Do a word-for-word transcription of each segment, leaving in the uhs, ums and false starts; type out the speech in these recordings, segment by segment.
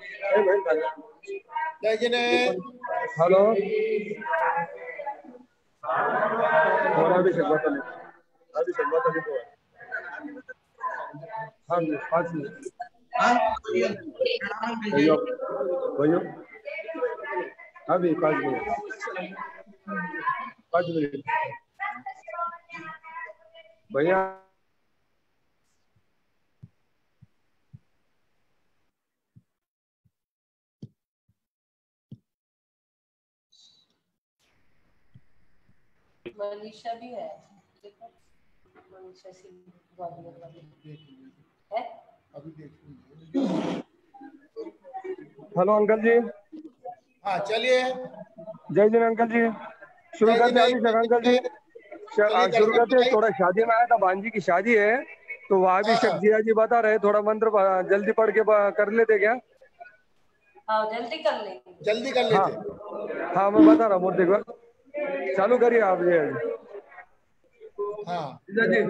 Hello और अभिषेक बताइए अभिषेक बताइए तो हाँ जी पाँच मिनट भैया भैया अभी पाँच मिनट पाँच मिनट भैया मनीषा भी है, देखो मनीषा सिंह ग्वालियर वाली है अभी देख। Hello uncle ji. हाँ चलिए जय जय अंकल जी। शुरू करते हैं अभिषेक अंकल जी शुरू करते हैं। थोड़ा शादी में आया था, भांजी की शादी है तो वहाँ अभिषेक जिया जी बता रहे थोड़ा मंत्र जल्दी पढ़ के कर लेते क्या? हाँ जल्दी कर लेंगे जल्दी कर लेते। हाँ, हाँ मैं बता रहा हूँ मूर्ति को चालू करिए आप जी। हाँ जी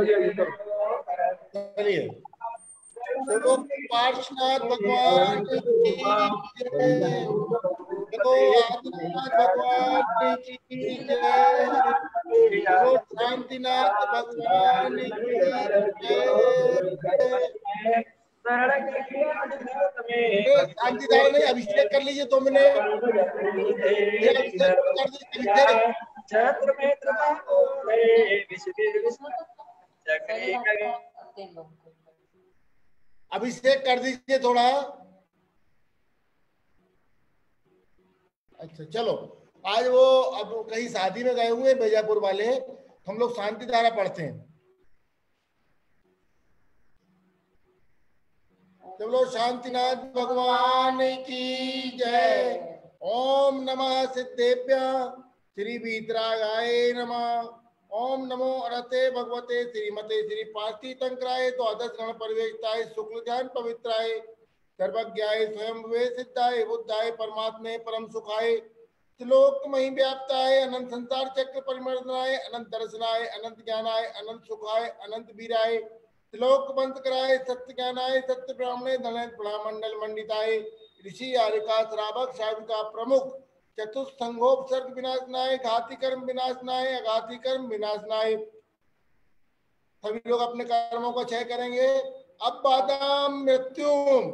चलिए। तो पार्श्वनाथ भगवान की जय, तो आदिनाथ भगवान की जय, तो शांतिनाथ भगवान की जय। शांतिदार नहीं, अभिषेक कर लीजिए दो मिनट। अभिषेक कर दीजिए अभिषेक कर दीजिए थोड़ा। अच्छा चलो, आज वो अब कहीं शादी में गए हुए बीजापुर वाले, हम लोग शांति धारा पढ़ते हैं। चलो शांतिनाथ भगवान की जय। ओम नमः सिद्धेभ्य श्री वीतरागाय नमः। ओम नमो अरते भगवते श्रीमते श्री पार्थी तंत्राय द्वादश गण परिवेष्टाय शुक्ल ध्यान पवित्राय सर्वज्ञाय स्वयं वे सिद्धाय बुद्धाय परमात्मे परम सुखाय त्रिलोक मही व्याप्ताय अनंत संसार चक्र परिमर्दनाय अनंत दर्शनाय अनंत ज्ञानाय अनंत सुखाय अनंत वीराय त्रिलोक बंद कराय सत्य ज्ञानाय सत्य ब्राह्मणे धनय मंडल मंडिताय ऋषि आरिका श्रावक शाविका प्रमुख चतुस्संघोपसर्ग विनाशनाय घाती कर्म विनाशनाय अघाती कर्म विनाशनाय। सभी लोग अपने कर्मों को क्षय करेंगे। अपादाम मृत्युम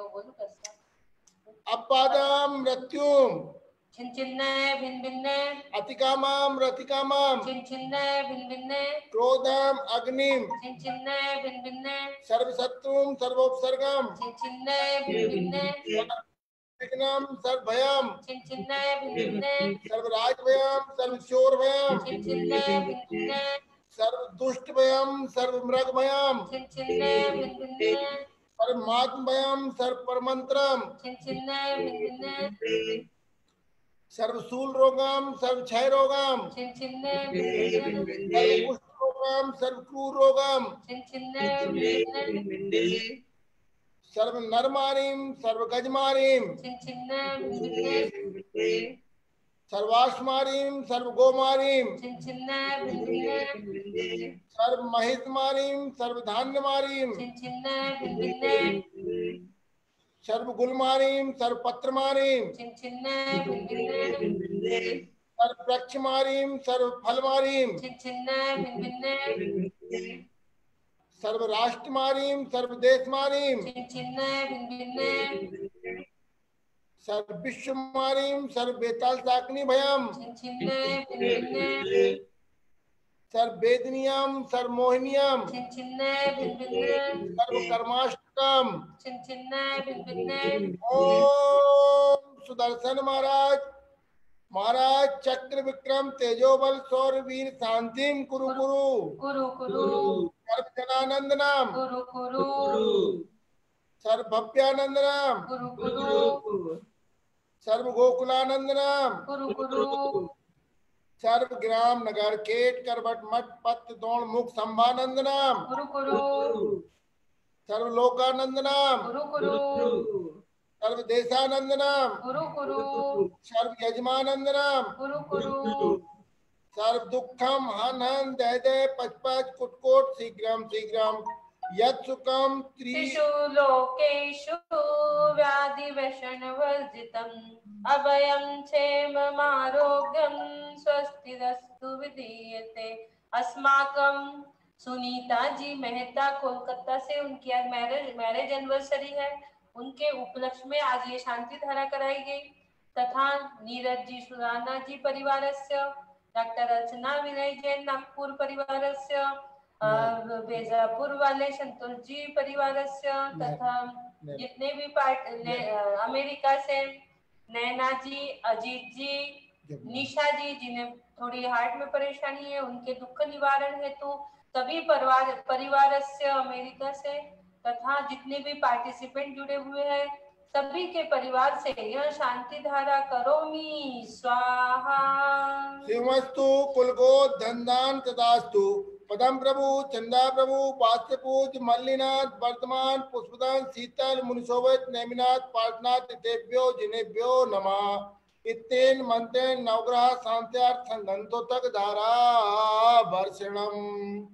अपादाम मृत्युम छिन्नय भिन्न भिन्न अतिकामाम रतिकामाम छिन्नय भिन्न भिन्न क्रोधम अग्निम छिन्नय भिन्न भिन्न सर्वशत्रुम सर्वोपसर्गम छिन्नय भिन्न भिन्न विघ्नम सर्वभयम छिन्नय भिन्न भिन्न सर्वराजभयम सर्वशोरभयम छिन्नय भिन्न भिन्न सर्वदुष्टभयम सर्वमृगभयम छिन्नय भिन्न भिन्न परमात्मभयम सर्वपरमंत्रम छिन्नय भिन्न भिन्न सर्वशूल रोगम सर्वक्षय रोगम छिन्नय भिन्न भिन्न सर्वकुष्ठ रोगम सर्वक्रूर रोगम छिन्नय भिन्न भिन्न सर्व नरमारीम सर्व गजमारीम छिन्नय भिन्न सर्वाश्मारीम सर्व गोमारीम छिन्नय भिन्न सर्व महिषमारीम सर्व धान्यमारीम छिन्नय भिन्न सर्व गुलमारीम सर्व पत्रमारीम छिन्नय भिन्न सर्व वृक्षमारीम सर्व फलमारीम छिन्नय भिन्न सर्व राष्ट्रमारीम सर्व देशमारीम छिन्नय भिन्न सर्व विश्वमारीम सर्व बेताल साकनी भयम छिन्नय भिन्न सर्व वेदनियम सर्व मोहिनियम छिन्नय भिन्न सर्व कर्माष्टकम छिन्नय भिन्न ओम सुदर्शन महाराज महाराज चक्र विक्रम तेजोबल सौर वीर शांतिम कुरु कुरु कुरु कुरु सर्व जनानंद नाम कुरु कुरु सर्व भव्यानंद नाम कुरु कुरु सर्व गोकुलानंद नाम कुरु कुरु सर्व ग्राम नगर केट करवट मठ पत्र दौड़ मुख संभानंद नाम कुरु कुरु सर्व लोकानंद नाम कुरु कुरु सर्व देशानंद नाम कुरु कुरु सर्व यजमानंद नाम कुरु कुरु सर्व दुखम हन हन दय दय पच पच कुटकोट शीघ्रम शीघ्रम यत् सुखम त्रि त्रिषु लोकेषु व्याधिवशनवर्जितम् अभयं क्षेममारोग्यं स्वस्तिरस्तु विधीयते। अस्माकं सुनीता जी मेहता कोलकाता से, उनकी आज मैरिज मैरिज एनिवर्सरी है। उनके उपलक्ष्य में आज ये शांति धारा कराई गई। तथा नीरज जी सुराना जी परिवारस्य, डॉक्टर अर्चना विनय जैन नागपुर परिवारस्य, बेजापुर वाले संतोष जी परिवारस्य, तथा जितने भी पार्ट अमेरिका से नैना जी, अजीत जी, निशा जी जिन्हें थोड़ी हार्ट में परेशानी है, उनके दुख निवारण हेतु सभी परिवार परिवारस्य अमेरिका से, तथा जितने भी पार्टिसिपेंट जुड़े हुए हैं सभी के परिवार से यह शांति धारा करोमि स्वाहा। शिवस्तु कुलगो धनदान तदास्तु। पदम प्रभु, चंदा प्रभु, पास्यपूज, मल्लिनाथ, वर्तमान, पुष्पदान, शीतल, मुनिशोभित, नेमिनाथ, पार्शनाथ, तेभ्यो जिनेभ्यो नमः। इत्तेन मंत्रेण नवग्रह शांत्यार्थ संगंतो तक धारा वर्षणम।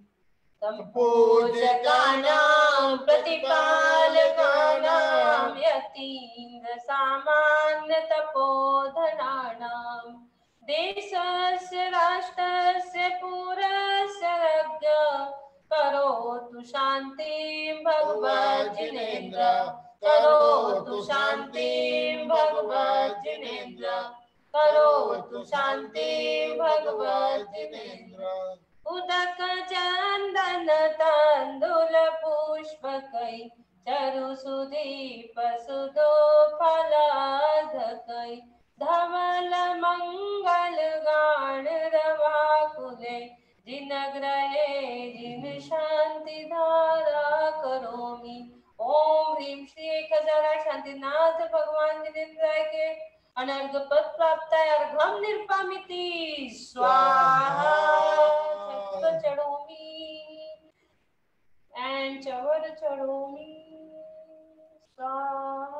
पूजकानां प्रतिपालकानां यतीन्द्र सामान्य तपोधनानां देशस्य राष्ट्रस्य पुरस्य रज्ञ करोतु शान्तिं भगवज्जिनेन्द्र करोतु शान्तिं भगवज्जिनेन्द्र करोतु शान्तिं भगवज्जिनेन्द्र। उदक चंदन तांदूल पुष्पकै चरु सुदीप सुदो फलाधकै धवल मंगल गान रवाकुले जिन ग्रहे जिन शांति धारा करोमि। ओम ह्रीं श्री एक हजार आठ शांतिनाथ भगवान जिनेन्द्राय के अनर्घ पद प्राप्त अर्घम निर्पामिति स्वाहा। चढ़ोमी एंड चवर चढ़ोमी स्वाहा।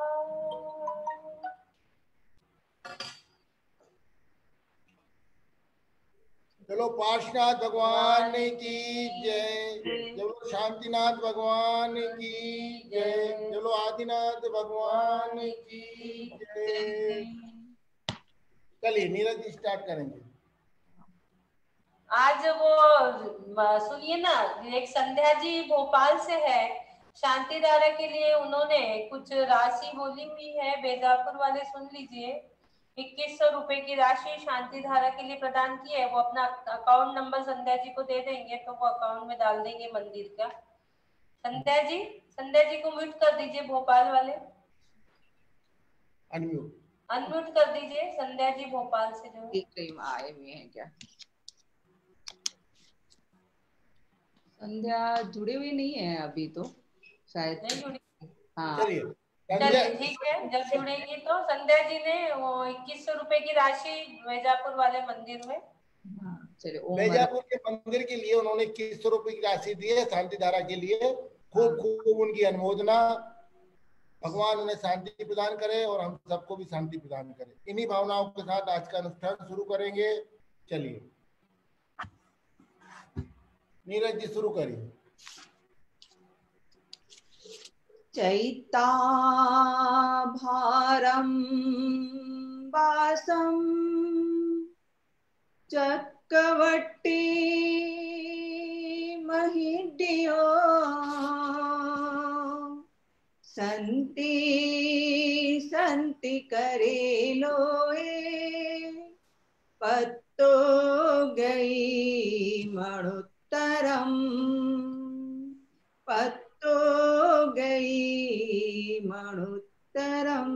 चलो पार्शनाथ भगवान की जय, चलो शांतिनाथ भगवान की जय, चलो आदिनाथ भगवान की जय। चलिए नीरज जी स्टार्ट करेंगे। आज वो सुनिए ना, एक संध्या जी भोपाल से है, शांति धारा के लिए उन्होंने कुछ राशि बोली हुई है। बेजापुर वाले सुन लीजिए, इक्कीस सौ रुपए की राशि शांति धारा के लिए प्रदान की है। वो अपना अकाउंट नंबर संध्या जी को दे देंगे तो वो अकाउंट में डाल देंगे मंदिर का। संध्या जी संध्या जी को म्यूट कर दीजिए, भोपाल वाले अनम्यूट अनम्यूट कर दीजिए। संध्या जी भोपाल से जो एक आए हुए हैं क्या? संध्या जुड़े हुए नहीं है अभी तो शायद नहीं जुड़ी। हाँ चलिए चलिए ठीक है, जब जुड़ेंगी तो। संध्या जी ने वो इक्कीस सौ रुपए की राशि बेजापुर वाले मंदिर में, हाँ चलिए। बेजापुर के मंदिर के लिए उन्होंने इक्कीस सौ रुपए की राशि दी है शांति धारा के लिए। खूब खूब उनकी अनुमोदना। भगवान उन्हें शांति प्रदान करे और हम सबको भी शांति प्रदान करे। इन्हीं भावनाओं के साथ आज का अनुष्ठान शुरू करेंगे। चलिए नीरज जी शुरू करिए। चैता भारम वासम चक्रवर्ती महिड्यो संति संति करे लोए पत्तो गई मणुत्तरम पत्तो गई मणुत्तरम।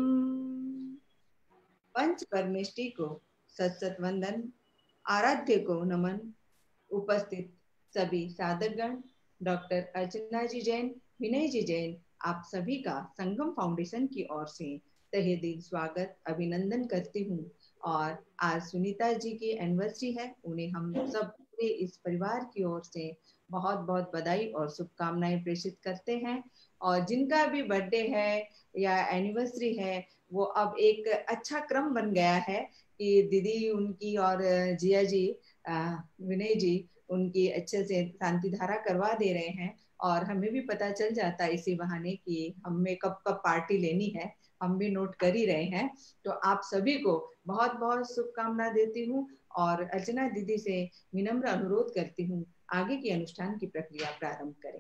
पंच परमेष्टि को सत सत वंदन, आराध्य को नमन। उपस्थित सभी साधकगण, डॉक्टर अर्चना जी जैन, विनय जी जैन, आप सभी का संगम फाउंडेशन की ओर से तहे दिल स्वागत अभिनंदन करती हूँ। और आज सुनीता जी की एनिवर्सरी है, उन्हें हम सब पूरे इस परिवार की ओर से बहुत बहुत बधाई और शुभकामनाएं प्रेषित करते हैं। और जिनका भी बर्थडे है या एनिवर्सरी है, वो अब एक अच्छा क्रम बन गया है कि दीदी उनकी और जिया जी विनय जी उनकी अच्छे से शांति धारा करवा दे रहे हैं। और हमें भी पता चल जाता है इसी बहाने कि हमें कब कब पार्टी लेनी है, हम भी नोट कर ही रहे हैं। तो आप सभी को बहुत बहुत शुभकामना देती हूँ और अर्चना दीदी से विनम्र अनुरोध करती हूँ आगे की अनुष्ठान की प्रक्रिया प्रारंभ करें।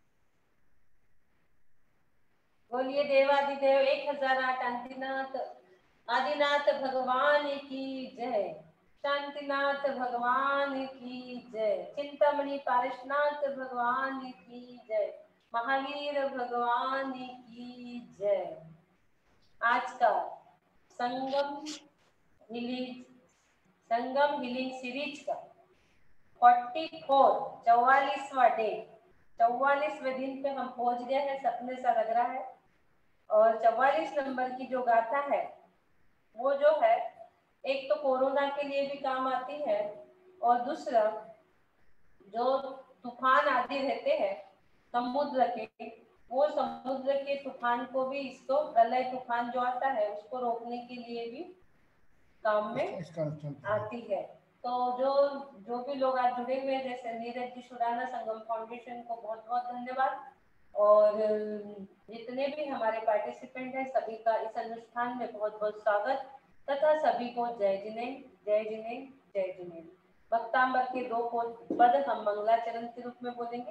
बोलिए देवादिदेव एक हजार आठ आदिनाथ आदिनाथ भगवान की जय। शांतिनाथ भगवान की जय। चिंतामणि पारसनाथ भगवान की जय। महावीर भगवान की जय। आज का Sangam healing Sangam healing series का फोर्टी फोर चौवालीसवा डे चौवालीसवें दिन पे हम पहुंच गए हैं, सपने सा लग रहा है। और चौवालीस नंबर की जो गाथा है वो जो है एक तो कोरोना के लिए भी काम आती है और दूसरा जो तूफान आदि रहते हैं समुद्र के, वो समुद्र के तूफान को भी, इसको प्रलय तूफान जो आता है उसको रोकने के लिए भी काम में आती है। तो जो जो भी लोग आज जुड़े हुए हैं, जैसे नीरज जी सुराना संगम फाउंडेशन को बहुत बहुत धन्यवाद और जितने भी हमारे पार्टिसिपेंट हैं सभी का इस अनुष्ठान में बहुत बहुत स्वागत तथा सभी को जय जिनेन्द्र जय जिनेन्द्र जय जिनेन्द्र। भक्तांबर के दो पद हम मंगलाचरण के रूप में बोलेंगे।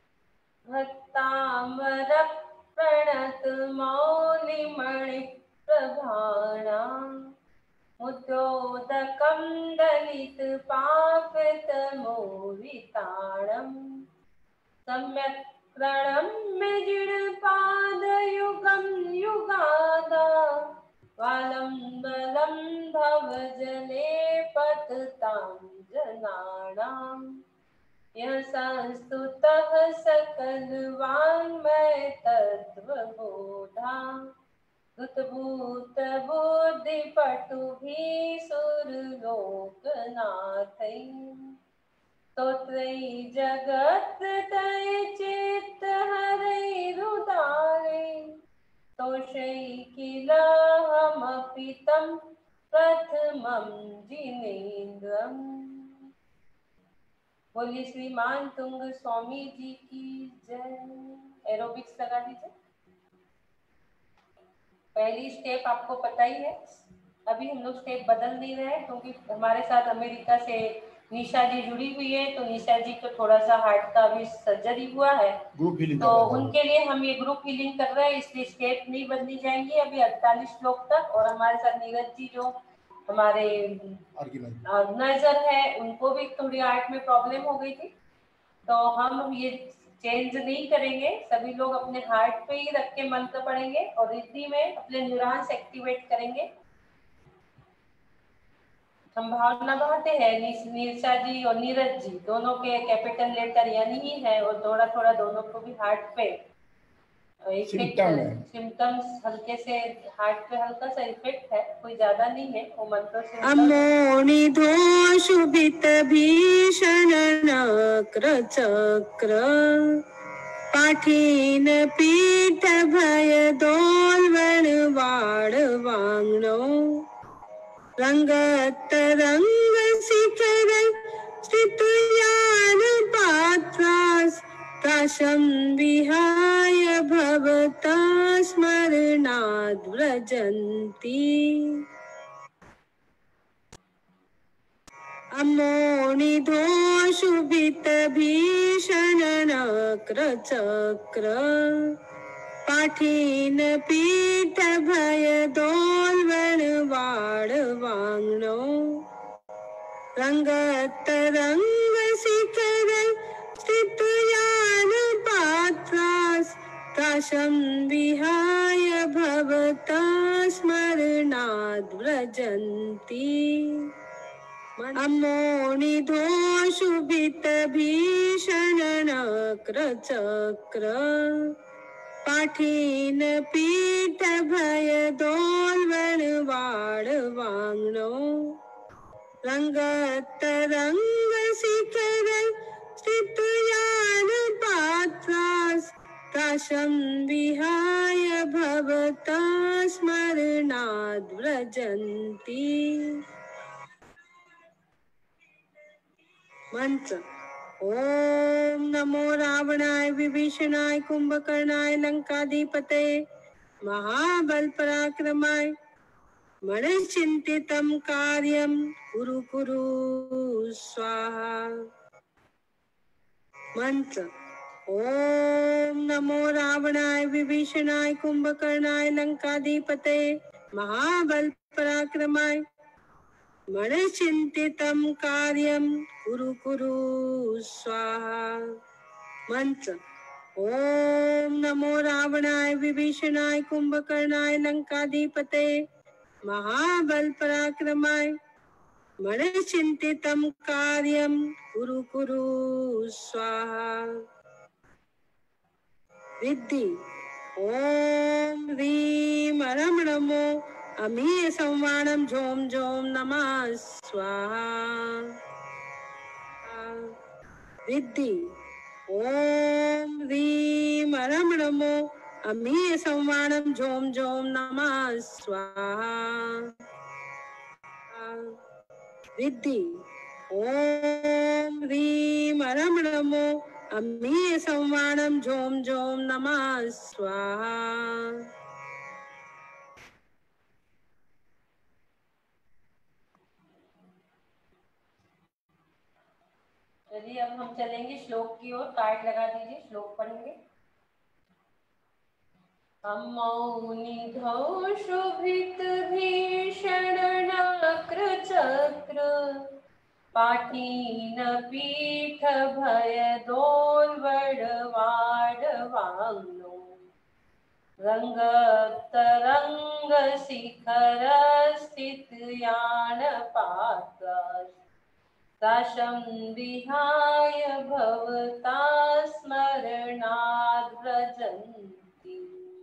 भक्तांबर प्रणत मौलि मणि प्रभाणां मुद्रोदकं दलित पापतमोरिताणं सम्यक् प्रणम्य जिह्वापादयुगं युगादा वालम्बलं भवजले पततां जनानां यः संस्तुतः सकलवाङ्मय तत्त्वबोधा भूतभूतबुद्धिपटुभिः सुरलोकनाथैः स्तोत्रैः जगत्त्रयैः चित्तहरैरुदारैः तोषैः किलाहमपि तं प्रथमं जिनेन्द्रम्। बोलिए श्रीमान तुंग स्वामी जी की जय। एरोबिक्स लगा दीजिए। पहली स्टेप आपको पता ही है, अभी हम लोग स्टेप बदल नहीं रहे हैं क्योंकि हमारे साथ अमेरिका से निशा जी जुड़ी हुई है। तो निशा जी को थोड़ा सा हार्ट का अभी सर्जरी हुआ है, ग्रुप हीलिंग तो उनके लिए हम ये ग्रुप हीलिंग कर रहे हैं, इसलिए स्टेप नहीं बदली जाएंगी अभी अड़तालीस लोग तक। और हमारे साथ नीरज जी जो हमारे ऑर्गेनाइजर है, उनको भी थोड़ी हार्ट में प्रॉब्लम हो गई थी, तो हम ये चेंज नहीं करेंगे। सभी लोग अपने हार्ट पे ही रख के मंत्र पढ़ेंगे और रिद्धि में अपने न्यूरॉन्स एक्टिवेट करेंगे। हम भावना बढ़ाते हैं निशा जी और नीरज जी दोनों के कैपिटल लेटर यानी ही है और थोड़ा थोड़ा दोनों को भी हार्ट पे इफेक्ट सिम्टम्स हल्के से हार्ट पे हल्का सा इफेक्ट है, कोई ज्यादा नहीं है। वो मंत्र से अमोनि दोषुभित भीषण नक्र चक्र पाठीन पीठ भय दोलवन वाड़ वांगनो रंगत रंग शिखर स्थितयान पात्रास ताशं विहाय भवता स्मरणाद् व्रजन्ति। अमोनि दोषुभित भीषण नक्र चक्र पाठीन पीठ भय दोलवन वाड़ वांगनो रंगत रंग शिखर स्थितयान पात्रास ताशं विहाय भवता स्मरणाद् व्रजन्ति। अमोनि दोषुभित भीषण नक्र चक्र पाठीन पीठ भय दोलवन वाड़ वांगनो रंगत रंग शिखर स्थितयान पात्रास ताशं विहाय भवता स्मरणाद् व्रजन्ति। मंत्र ओम नमो रावणाय विभीषणाय कुंभकर्णाय लंकाधिपते महाबल पराक्रमाय मणिचिंतितं कार्यं कुरु कुरु स्वाहा। मंत्र। ओम नमो रावणाय विभीषणाय कुंभकर्णाय लंकाधिपते महाबल पराक्रमाय मणिचिंतितं कार्यं कुरु कुरु स्वाहा। मंत्र। ओम नमो रावणाय विभीषणाय कुंभकर्णाय लंकाधिपते महाबल पराक्रमाय मणिचिंतितं कार्यं कुरु कुरु स्वाहा। रिद्धि। ओम ह्रीं परम नमो अमीय संवाणम झोम झोम नमः स्वाहा। रिद्धि। ओम ह्रीं परम नमो अमीय संवाणम झोम झोम नमः स्वाहा। रिद्धि। ओम ह्रीं परम नमो अमीय संवाणम झोम झोम नमः स्वाहा। चलिए अब हम चलेंगे श्लोक की ओर। कार्ड लगा दीजिए, श्लोक पढ़ेंगे। अम्मौ निधौ शुभित भीषण नक्र चक्र पाटीन पीठ भय दोर्वड वाडवांगनो रंग तरंग शिखर स्थित यान पात्र ताशं विहाय भवता स्मरणाद् व्रजन्ति।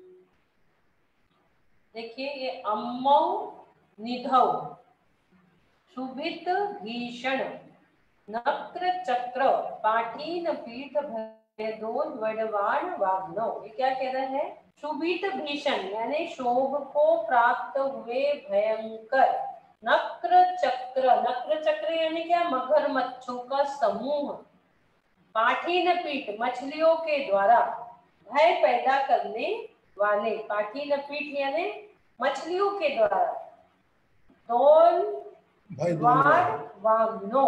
देखिए ये अम्मौ निधौ शुभित भीषण नक्र चक्र पाठीन पीठ भयदोन वडवान वाग्नो। ये क्या कह रहे हैं? शुभित भीषण यानी शोभ को प्राप्त हुए भयंकर नक्र चक्र। नक्र चक्र यानी क्या? मगरमच्छों का समूह। पाठीन पीठ मछलियों के द्वारा भय पैदा करने वाले। पाठीन पीठ यानी मछलियों के द्वारा। दोल वाड वाग्नो।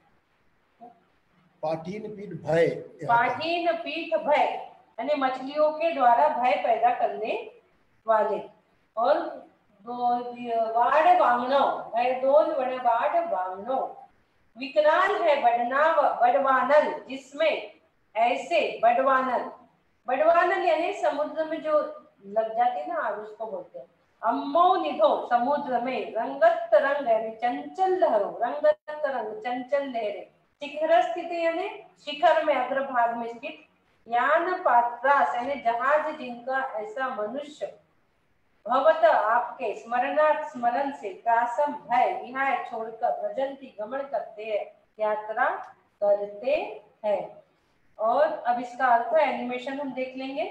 पाठीन पीठ भय। पाठीन पीठ भय यानी मछलियों के द्वारा भय पैदा करने वाले। और वाड़ वांगनो भय दोल वाड़ वांगनो। विकराल है बडना बडवानल जिसमें ऐसे बडवानल। बडवानल यानी समुद्र में जो लग जाती है ना आग, उसको बोलते हैं। अम्मौ निधो समुद्र में रंगत रंग यानी चंचल लहरों। रंगत रंग चंचल लहरें। शिखर स्थित यानी शिखर में अग्रभाग में स्थित। यान पात्रास यानी जहाज जिनका ऐसा मनुष्य भवत आपके स्मरणार्थ स्मरण से त्रासम भय विहाय छोड़कर भजंती गमन करते हैं, यात्रा करते हैं। और अब इसका अर्थ एनिमेशन हम देख लेंगे।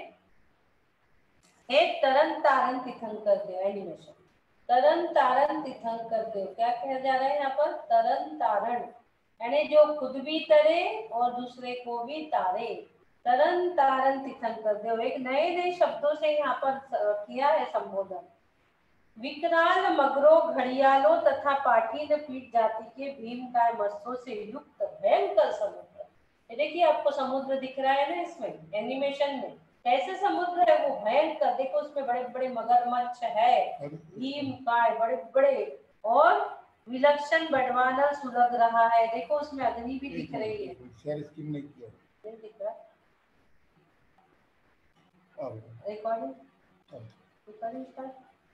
एक तरन तारन तिथन कर दे। एनिमेशन तरन तारन तिथन कर दे। क्या कहा जा रहा है यहाँ पर? तरन तारण यानी जो खुद भी तरे और दूसरे को भी तारे। तरन तारन तिथन कर दे। एक नए नए शब्दों से यहाँ पर किया है संबोधन। विकराल मगरों घड़ियालों तथा पाठीन पीठ जाति के भीमकाय मत्स्यों से युक्त भयंकर समुद्र। ये देखिए आपको समुद्र दिख रहा है ना इसमें एनिमेशन में। कैसे समुद्र है वो? भयंकर। देखो उसमें बड़े बड़े मगरमच्छ है, भीमकाय बड़े बड़े, और विलक्षण बडवानल सुलग रहा है। देखो उसमें अग्नि भी दिख रही है। शेयर स्क्रीन नहीं किया। नहीं दिख रहा। अब रिकॉर्डिंग रिकॉर्डिंग स्टार्ट।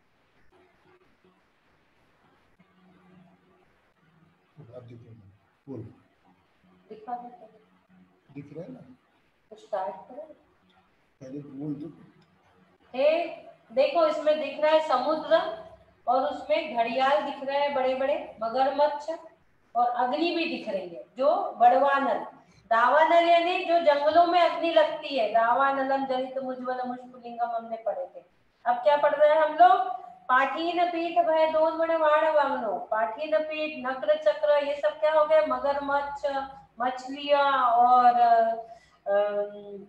अब दिख रहा है। बोल। दिखा दो। दिख रहा है ना? तो स्टार्ट करो। पहले बोल दो। हे देखो इसमें दिख रहा है समुद्र और उसमें घड़ियाल दिख रहे हैं बड़े बड़े, मगरमच्छ, और अग्नि भी दिख रही है जो बड़वानल। दावानल यानी जो जंगलों में अग्नि लगती है। दावानलम जनित मुज्ज्वल मुष्कुलिंगम हमने पढ़े थे। अब क्या पढ़ रहे हैं हम लोग? पाठीन पीठ भय दोन बड़े वाड़ वांगनो। पाठीन पीठ नक्र चक्र ये सब क्या हो गए? मगरमच्छ, मछलियां और अम,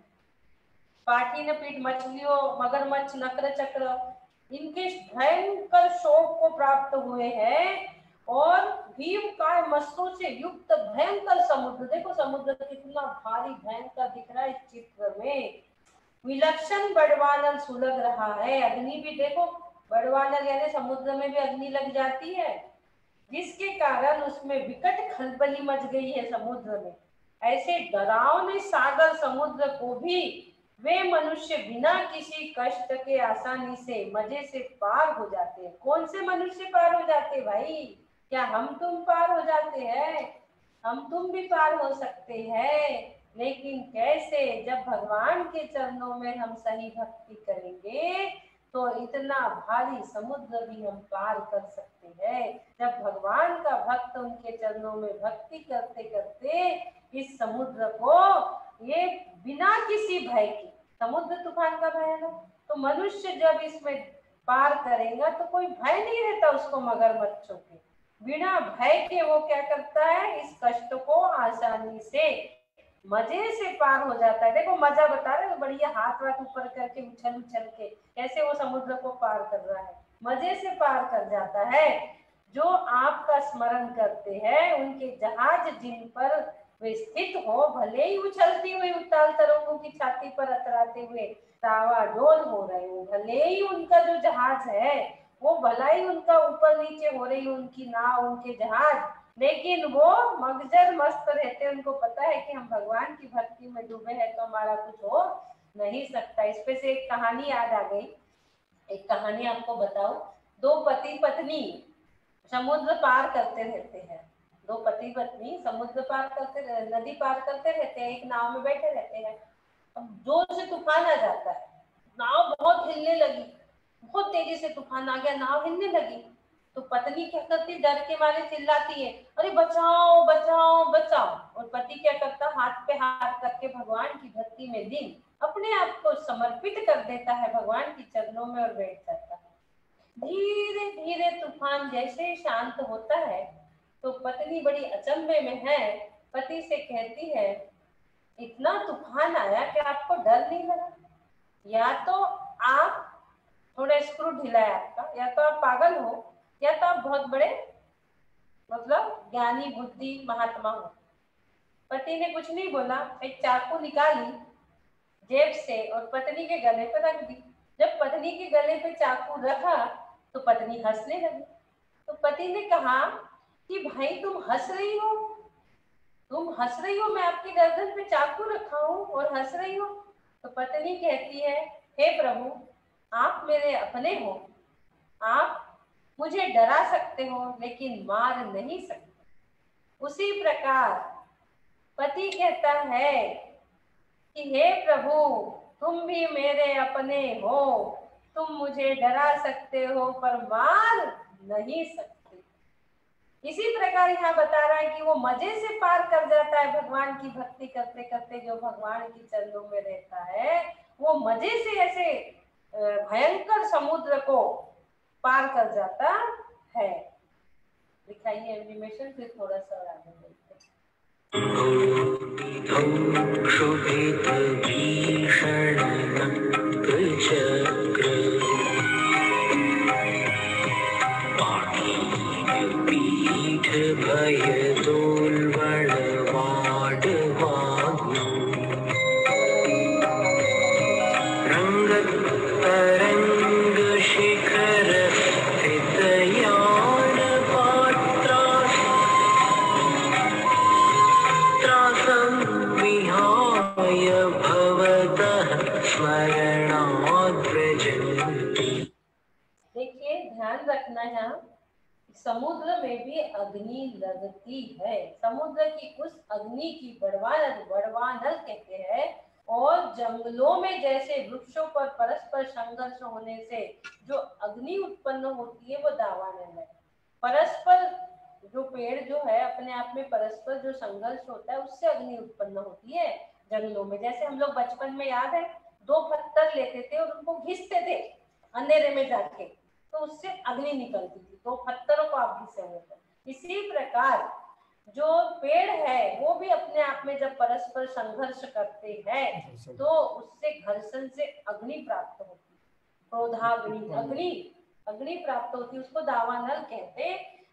पाठी न पीठ मछलियों, मगरमच्छ, नक्र चक्र, इनके भयंकर शोक को प्राप्त हुए हैं और भीम काय मस्तों से युक्त भयंकर समुद्र, देखो समुद्र कितना भारी भयंकर दिख रहा है इस चित्र में। विलक्षण बड़वानल सुलग रहा है, अग्नि भी देखो, बड़वानल यानी समुद्र में भी अग्नि लग जाती है, जिसके कारण उसमें विकट खलबली मच गई है समुद्र में। ऐसे डरावने सागर समुद्र को भी वे मनुष्य बिना किसी कष्ट के आसानी से मजे से पार हो जाते हैं। कौन से मनुष्य पार हो जाते भाई? क्या हम तुम पार हो जाते हैं? हम तुम भी पार हो सकते हैं, लेकिन कैसे? जब भगवान के चरणों में हम सही भक्ति करेंगे तो इतना भारी समुद्र भी हम पार कर सकते हैं। जब भगवान का भक्त उनके चरणों में भक्ति करते करते इस समुद्र को ये बिना किसी भय के, समुद्र तूफान का भय है ना, तो मनुष्य जब इसमें पार करेगा तो कोई भय नहीं रहता उसको मगरमच्छों के, बिना भय के वो क्या करता है, इस कष्ट को आसानी से मजे से पार हो जाता है। देखो मजा बता रहे हो, बढ़िया हाथ वाथ ऊपर करके उछल उछल के कैसे वो समुद्र को पार कर रहा है, मजे से पार कर जाता है। जो आपका स्मरण करते हैं उनके जहाज जिन पर वे स्थित हो, भले ही उछलती हुई उताल तरंगों की छाती पर अतराते हुए तावाडोल हो रहे हो, भले ही उनका जो जहाज है वो भला ही उनका ऊपर नीचे हो रही उनकी नाव, उनके जहाज, लेकिन वो मगजर मस्त रहते, उनको पता है कि हम भगवान की भक्ति में डूबे हैं तो हमारा कुछ हो नहीं सकता। इस पे से एक कहानी याद आ गई, एक कहानी आपको बताओ। दो पति पत्नी समुद्र पार करते रहते हैं, दो पति पत्नी समुद्र पार करते, नदी पार करते रहते हैं, एक नाव में बैठे रहते हैं। अब जोर से तूफान आ जाता है, नाव बहुत हिलने लगी, बहुत तेजी से तूफान आ गया, नाव हिलने लगी। तो पत्नी क्या करती, डर के मारे चिल्लाती है, अरे बचाओ बचाओ बचाओ। और पति क्या करता, हाथ पे हाथ करके भगवान की भक्ति में लीन अपने आप को समर्पित कर देता है भगवान की चरणों में और बैठ जाता है। धीरे धीरे तूफान जैसे शांत होता है तो पत्नी बड़ी अचंभे में है, पति से कहती है, इतना तूफान आया कि आपको डर नहीं लगा? या तो आप थोड़ा स्क्रू ढीला है आपका, या तो आप पागल हो, या तो आप बहुत बड़े मतलब ज्ञानी बुद्धि महात्मा हो। पति ने कुछ नहीं बोला, एक चाकू निकाली जेब से और पत्नी के गले पर रख दी। जब पत्नी के गले पे चाकू रखा तो पत्नी हंसने लगी। तो पति ने कहा कि भाई तुम हंस रही हो, तुम हंस रही हो, मैं आपकी गर्दन पे चाकू रखा हूँ और हंस रही हो। तो पत्नी कहती है, हे प्रभु आप मेरे अपने हो, आप मुझे डरा सकते हो लेकिन मार नहीं सकते। उसी प्रकार पति कहता है कि हे प्रभु तुम भी मेरे अपने हो, तुम मुझे डरा सकते हो पर मार नहीं सकते। इसी प्रकार यहाँ बता रहा है कि वो मजे से पार कर जाता है भगवान की भक्ति करते करते। जो भगवान की चरणों में रहता है वो मजे से ऐसे भयंकर समुद्र को पार कर जाता है। दिखाइए एनिमेशन, फिर थोड़ा सा आगे बढ़ते हैं। भय तोल बड़वाड़ रंग तरंग शिखर स्थित यान पात्रा त्रासं विहाय भवतः स्मरणाद् व्रजन्ति। देखिए ध्यान रखना है, समुद्र में भी अग्नि लगती है। समुद्र की उस अग्नि की बड़वानल बड़वानल कहते हैं। और जंगलों में जैसे वृक्षों पर परस्पर संघर्ष होने से जो अग्नि उत्पन्न होती है वो दावानल है। परस्पर जो पेड़ जो है अपने आप में परस्पर जो संघर्ष होता है उससे अग्नि उत्पन्न होती है जंगलों में। जैसे हम लोग बचपन में याद है दो पत्थर लेते थे और उनको घिसते थे अंधेरे में जाके, तो उससे अग्नि निकलती थी, तो पत्थरों को आप घिसे हुए थे। इसी प्रकार जो पेड़ है वो भी अपने आप में जब परस्पर संघर्ष करते हैं तो उससे घर्षण से अग्नि प्राप्त होती है, क्रोधाग्नि, अग्नि अग्नि प्राप्त होती है, उसको दावानल कहते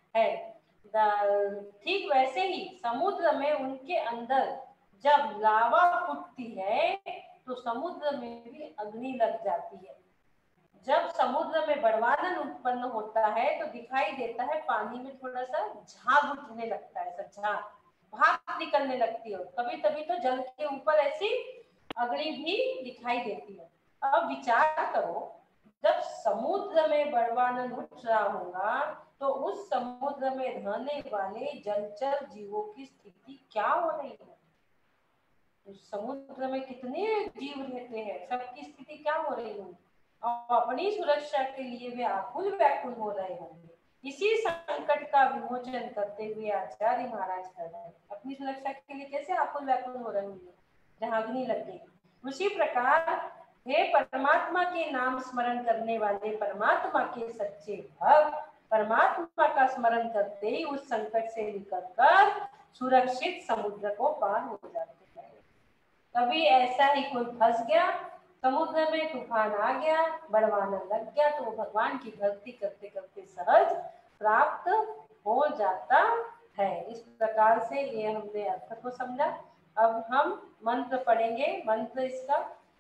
हैं। ठीक वैसे ही समुद्र में उनके अंदर जब लावा फूटती है तो समुद्र में भी अग्नि लग जाती है। जब समुद्र में बड़वानन उत्पन्न होता है तो दिखाई देता है पानी में थोड़ा सा झाग उठने लगता है, ऐसा झाग, भाप निकलने लगती है। कभी कभी तो जल के ऊपर ऐसी अग्नि भी दिखाई देती है। अब विचार करो, जब समुद्र में बड़वानन उठ रहा होगा तो उस समुद्र में रहने वाले जलचर जीवों की स्थिति क्या हो रही है? उस समुद्र में कितने जीव रहते हैं, सबकी स्थिति क्या हो रही होगी? और अपनी सुरक्षा के लिए वे आकुल व्याकुल हो रहे होंगे। इसी संकट का विमोचन करते हुए आचार्य महाराज कर रहे हैं। अपनी सुरक्षा के लिए कैसे आकुल व्याकुल हो रहे होंगे जहाँ अग्नि लग गई। उसी प्रकार हे परमात्मा के नाम स्मरण करने वाले परमात्मा के सच्चे भक्त परमात्मा का स्मरण करते ही उस संकट से निकलकर सुरक्षित समुद्र को पार हो जाते हैं। कभी ऐसा ही कोई फंस गया समुद्र में, तूफान आ गया, बड़वाना लग गया, तो भगवान की भक्ति करते करते सहज प्राप्त हो जाता है। इस प्रकार से ये हमने अर्थ को समझा। अब हम मंत्र पढ़ेंगे। मंत्र इसका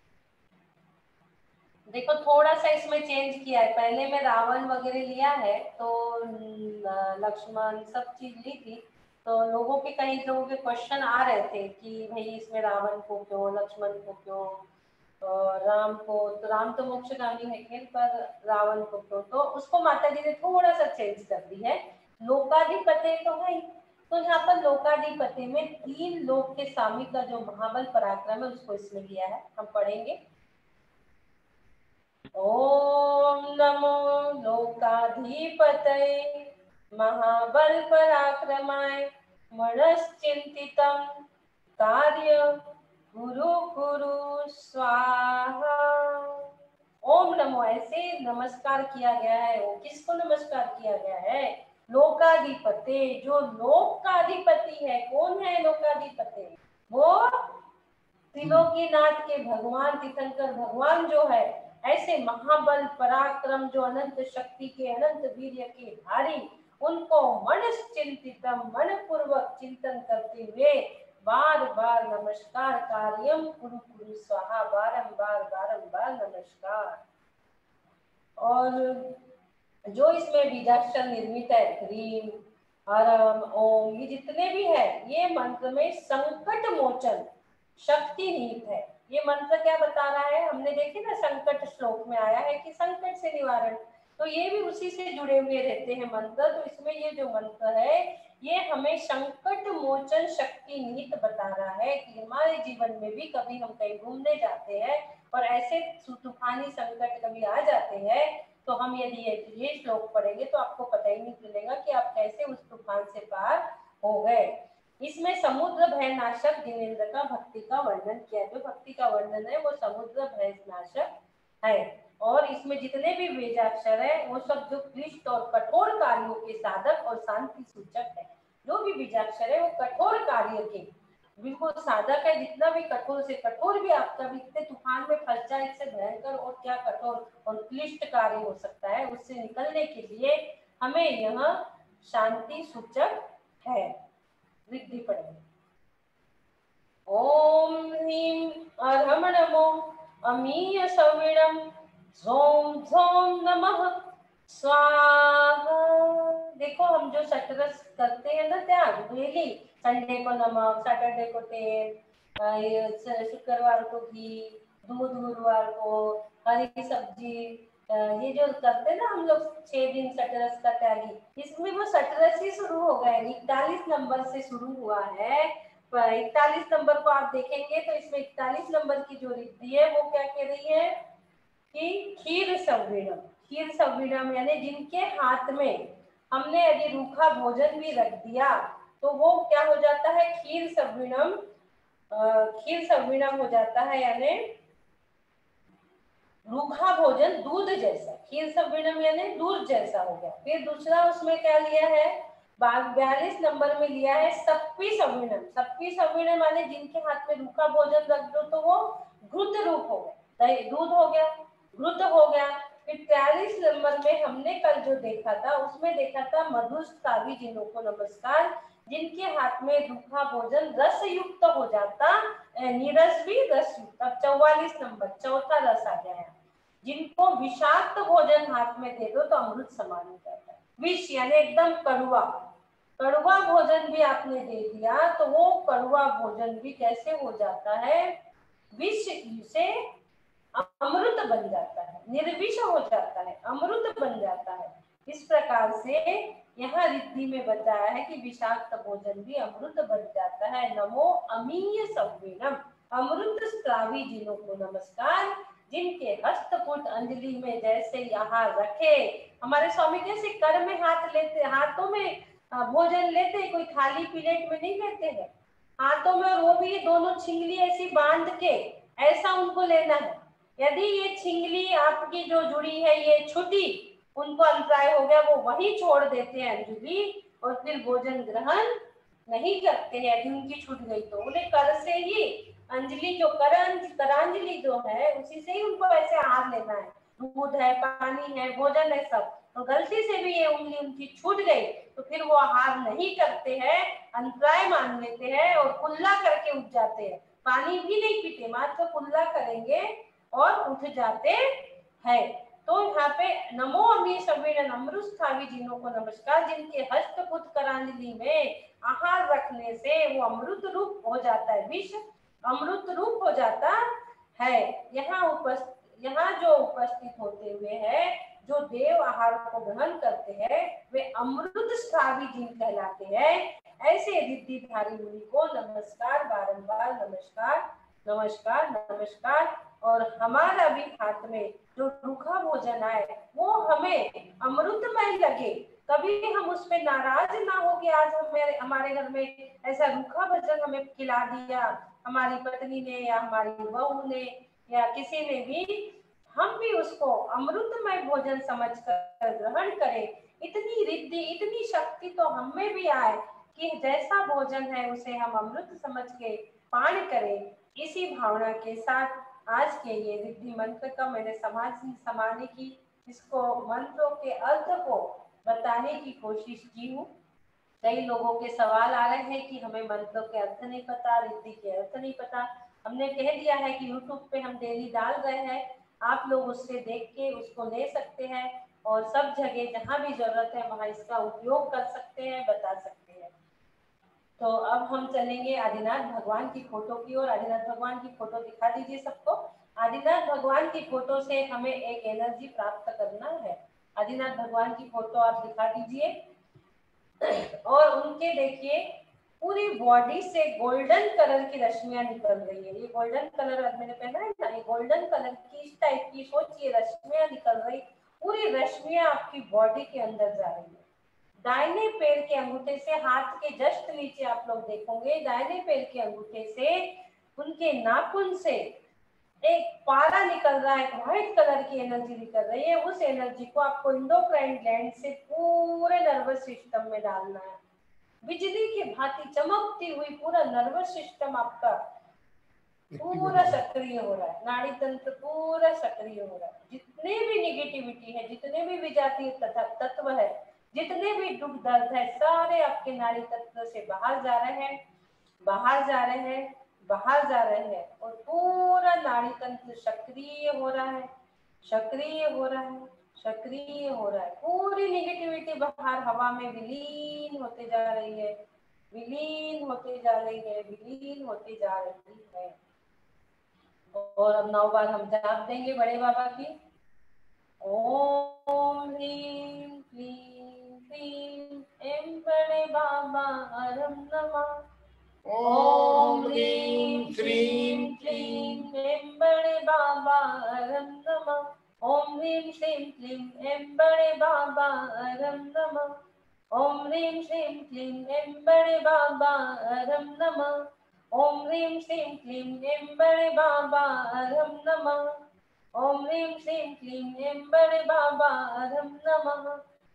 देखो थोड़ा सा इसमें चेंज किया है। पहले में रावण वगैरह लिया है तो लक्ष्मण सब चीज ली थी, तो लोगों के कई लोगों के क्वेश्चन आ रहे थे कि भाई इसमें रावण को क्यों, लक्ष्मण को क्यों, और राम को, तो राम तो मोक्षगामी है खेल, पर रावण को क्यों? तो उसको माता जी ने थोड़ा सा चेंज कर दी है। लोकाधिपति तो है, तो यहाँ पर लोकाधिपति में तीन लोक के स्वामी का जो महाबल पराक्रम है उसको इसमें लिया है। हम पढ़ेंगे ओम नमो लोकाधिपतये महाबल पराक्रमाय मनश्चिंतितं कार्य गुरु गुरु स्वाहा। ओम नमो ऐसे नमस्कार किया गया है। वो किसको नमस्कार किया गया है? लोकाधिपति, जो लोक का अधिपति है। कौन है लोकाधिपति? वो त्रिलोकीनाथ के भगवान तीर्थंकर भगवान जो है। ऐसे महाबल पराक्रम जो अनंत शक्ति के, अनंत वीर्य के धारी, उनको मन चिंतितम, मन पूर्वक चिंतन करते हुए बार बार नमस्कार कार्यम कुरु कुरु स्वाहा, बारंबार बारंबार नमस्कार। और जो इसमें बीजाक्षर निर्मित है, ह्रीम, हरम, ओम, ये जितने भी है, ये मंत्र में संकट मोचन शक्ति नीत है। ये मंत्र क्या बता रहा है? हमने देखे ना संकट श्लोक में आया है कि संकट से निवारण, तो ये भी उसी से जुड़े हुए रहते हैं मंत्र। तो इसमें ये जो मंत्र है ये हमें संकट मोचन शक्ति नीत बता रहा है कि हमारे जीवन में भी कभी हम कहीं घूमने जाते हैं और ऐसे तूफानी संकट कभी आ जाते हैं, तो हम यदि ये श्लोक पढ़ेंगे तो आपको पता ही नहीं चलेगा कि आप कैसे उस तूफान से पार हो गए। इसमें समुद्र भय नाशक जिनेन्द्र का भक्ति का वर्णन किया। जो भक्ति का वर्णन है वो समुद्र भय नाशक है। और इसमें जितने भी बीजाक्षर है वो सब जो क्लिष्ट और कठोर कार्यों के साधक और शांति सूचक है। जो भी बीजाक्षर है वो कठोर कार्य के बिल्कुल साधक है। जितना भी कठोर से कठोर भी आपका भी इतने तूफान में फंस जाए, इससे भयंकर और क्या कठोर और क्लिष्ट कार्य हो सकता है, उससे निकलने के लिए हमें यह शांति सूचक है। रिद्धि पढ़ेंगे। ओम ह्रीं अरहम नमो अमीय सविणम झोम झोम नमः स्वाहा। देखो हम जो शतरस करते हैं ना त्याग डेली, संडे को नमक, सैटरडे को तेल, शुक्रवार को घी, दूध गुरुवार को हरी सब्जी, ये जो करते हैं ना हम लोग छह दिन सटरस का त्यागी, इसमें वो सटरस ही शुरू हो गए। इकतालीस नंबर से शुरू हुआ है। इकतालीस नंबर को आप देखेंगे तो इसमें इकतालीस नंबर की जो रिद्धि है वो क्या कह रही है कि खीर सवीणम। खीर सवीणम यानी जिनके हाथ में हमने यदि रूखा भोजन भी रख दिया तो वो क्या हो जाता है? खीर सवीणम, खीर सवीणम हो जाता है, यानी रूखा भोजन दूध जैसा। खीर सवीणम यानी दूध जैसा हो गया। फिर दूसरा उसमें क्या लिया है? बयालीस नंबर में लिया है सप्पी सवीणम। सप्पी सवीणम माने जिनके हाथ में रूखा भोजन रख दो तो वो घृत रूप हो गया, दूध हो गया, घृत हो गया। फिर तैतालीस नंबर में हमने कल जो देखा था उसमें देखा था मधुस्रावी जिनों को नमस्कार, जिनके हाथ में रूखा भोजन रस युक्त हो जाता, निरस भी रस युक्त। अब चौवालीस नंबर चौथा रस आ गया है, जिनको विषाक्त भोजन हाथ में दे दो तो अमृत समान हो जाता है। विष यानी एकदम कड़वा, कड़वा भोजन भी आपने दे दिया तो वो कड़वा भोजन भी कैसे हो जाता है, विष से अमृत बन जाता है, निर्विष हो जाता है, अमृत बन जाता है। इस प्रकार से यहाँ रिद्धि में बताया है कि विषाक्त भोजन भी अमृत बन जाता है। नमो अमीय सवीणम, अमृत स्त्रावी जिनों को नमस्कार, जिनके हस्तपुट अंजलि में जैसे यहाँ रखे। हमारे स्वामी कैसे कर में हाथ लेते, हाथों में भोजन लेते, कोई खाली प्लेट में नहीं लेते हैं, हाथों में, और वो भी दोनों छिंगली ऐसी बांध के ऐसा उनको लेना है। यदि ये छिंगली आपकी जो जुड़ी है ये छुटी, उनको अंतराय हो गया, वो वही छोड़ देते हैं अंजलि और फिर भोजन ग्रहण नहीं करते हैं। यदि उनकी छूट गई तो उन्हें कर से ही अंजलि जो करांज करांजलि जो है उसी से ही उनको ऐसे हार लेना है। दूध है, पानी है, भोजन है सब, तो गलती से भी ये उंगली उनकी छूट गई तो फिर वो हार नहीं करते हैं, अंतराय मान लेते हैं और कुल्ला करके उठ जाते हैं। पानी भी नहीं पीते, मात्र कुल्ला करेंगे और उठ जाते हैं। तो यहाँ पे नमो अमी सवीण अमृतस्थावी जिनों को नमस्कार, जिनके हस्तपुट करांजलि में आहार रखने से वो अमृत रूप हो जाता है, विष अमृत रूप हो जाता है। यहाँ उपस्थित यहाँ जो उपस्थित होते हुए है, जो देव आहार को ग्रहण करते हैं वे अमृत स्त्रावी जिन कहलाते हैं। ऐसे रिद्धिधारी मुनि को नमस्कार, बारंबार नमस्कार नमस्कार नमस्कार। और हमारा भी हाथ में जो रूखा भोजन आए वो हमें अमृतमय लगे, कभी हम उस पे नाराज ना हो कि आज हमें हमारे घर में ऐसा रूखा भोजन हमें खिला दिया हमारी पत्नी ने या हमारी बहू ने या किसी ने भी, हम भी उसको अमृतमय भोजन समझकर ग्रहण करें। इतनी रिद्धि, इतनी शक्ति तो हमें भी आए कि जैसा भोजन है उसे हम अमृत समझ के पान करें। इसी भावना के साथ आज के ये रिद्धि मंत्र का मैंने समाज समाने की, इसको मंत्रों के अर्थ को बताने की कोशिश की हूँ। कई लोगों के सवाल आ रहे हैं कि हमें मंत्रों के अर्थ नहीं पता, रिद्धि के अर्थ नहीं पता। हमने कह दिया है कि यूट्यूब पे हम डेली डाल रहे हैं, आप लोग उससे देख के उसको ले सकते हैं और सब जगह जहाँ भी जरूरत है वहाँ इसका उपयोग कर सकते हैं, बता सकते हैं। तो अब हम चलेंगे आदिनाथ भगवान की फोटो की ओर। आदिनाथ भगवान की फोटो दिखा दीजिए सबको। आदिनाथ भगवान की फोटो से हमें एक एनर्जी प्राप्त करना है। आदिनाथ भगवान की फोटो आप दिखा दीजिए और उनके देखिए पूरी बॉडी से गोल्डन कलर की रश्मियां निकल रही है। ये गोल्डन कलर मैंने पहना है ना, ये गोल्डन कलर की इस टाइप की सोचिए रश्मियां निकल रही, पूरी रश्मियां आपकी बॉडी के अंदर जा रही है। दाहिने पैर के अंगूठे से, हाथ के जस्ट नीचे आप लोग देखोगे, दाहिने पैर के अंगूठे से उनके नाखून से एक पारा निकल रहा है, व्हाइट कलर की एनर्जी निकल रही है। उस एनर्जी को आपको इंडोक्राइन ग्लैंड से पूरे नर्वस सिस्टम में डालना है। बिजली की भांति चमकती हुई पूरा नर्वस सिस्टम आपका पूरा सक्रिय हो रहा है, नाड़ी तंत्र पूरा सक्रिय हो रहा है। जितने भी निगेटिविटी है, जितने भी विजातीय तत्व है, जितने भी दुख दर्द है, सारे आपके नाड़ी तंत्र से बाहर जा रहे हैं, बाहर जा रहे हैं, बाहर जा रहे हैं और पूरा नाड़ी तंत्र सक्रिय हो रहा है, सक्रिय हो रहा है, सक्रिय हो रहा है। पूरी निगेटिविटी बाहर हवा में विलीन होते जा रही है, विलीन होते जा रही है, विलीन होते जा रही है। और अब नौ बार हम जाप देंगे बड़े बाबा की। ओम ह्रीं क्लीं क्लीं एम बड़े बाबा अरम नमः। ओम ह्रीं श्रीं क्लीं एम बड़े बाबा अरम नमः। ओम ह्रीं श्रीं क्लीं एम बड़े बाबा अरम नमः। ओम ह्रीं श्रीं क्लीं एम बड़े बाबा अरम नमः। ओम ह्रीं श्रीं क्लीं एम बड़े बाबा अरम नमः। ओम ह्रीं श्रीं क्लीं एम बड़े बाबा अरम नमः।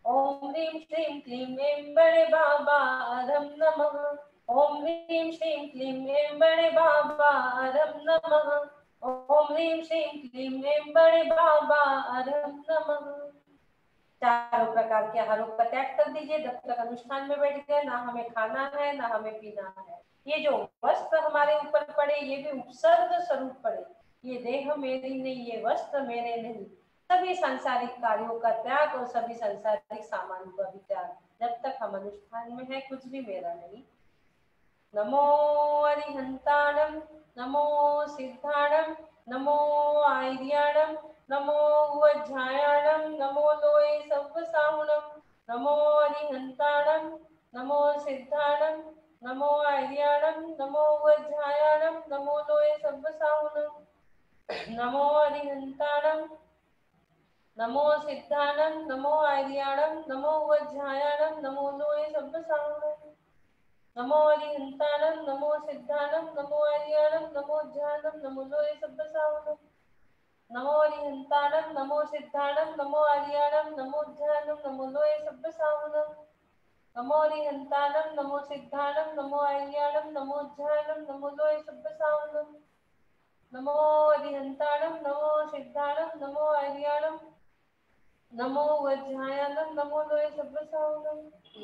ओम ह्रीं श्रीं क्लीं ऐं बड़े बाबा रम नमः। ओम ह्रीं श्रीं क्लीं ऐं बड़े बाबा रम नमः। ओम ह्रीं श्रीं क्लीं ऐं बड़े बाबा रम नमः। चारों प्रकार के आहारों का त्याग कर दीजिए। जब तक अनुष्ठान में बैठ गए, ना हमें खाना है ना हमें पीना है। ये जो वस्त्र हमारे ऊपर पड़े, ये भी उपसर्ग स्वरूप पड़े। ये देह मेरी नहीं, ये वस्त्र मेरे नहीं। सभी सांसारिक कार्यों का त्याग और सभी सांसारिक सामानों का भी त्याग। जब तक हम अनुष्ठान में है, कुछ भी मेरा नहीं। नमो अरिहंताणं, नमो सिद्धाणं, नमो आर्याणं, नमो वज्रायणं, नमो लोये सव्वसाहुणं। नमो अरिहंताणं, नमो सिद्धाणं, नमो आर्याणं, नमो वज्रायणं, नमो लोये सव्वसाहुणं। नमो अरिहंताणं, नमो सिद्धाणं, नमो आर्याणं, नमो वज्रायणं, नमो लोये सव्वसाहुणं। नमो अरिहंताणं, नमो सिद्धाणं, नमो आर्याणं, नमो ध्यानं, नमो लोये सव्वसाहुणं। नमो अरिहंताणं, नमो सिद्धाणं, नमो आर्याणं, नमो ध्यानं, नमो लोये सव्वसाहुणं। नमो अरिहंताणं, नमो सिद्धाणं, नमो आर्याणं, नमो ध्यानं, नमो लोये सव्वसाहुणं। नमो अरिहंताणं, नमो सिद्धाणं, नमो आर्याणं, नमो वज्रायणं, नमो लोये सव्वसाहुणं।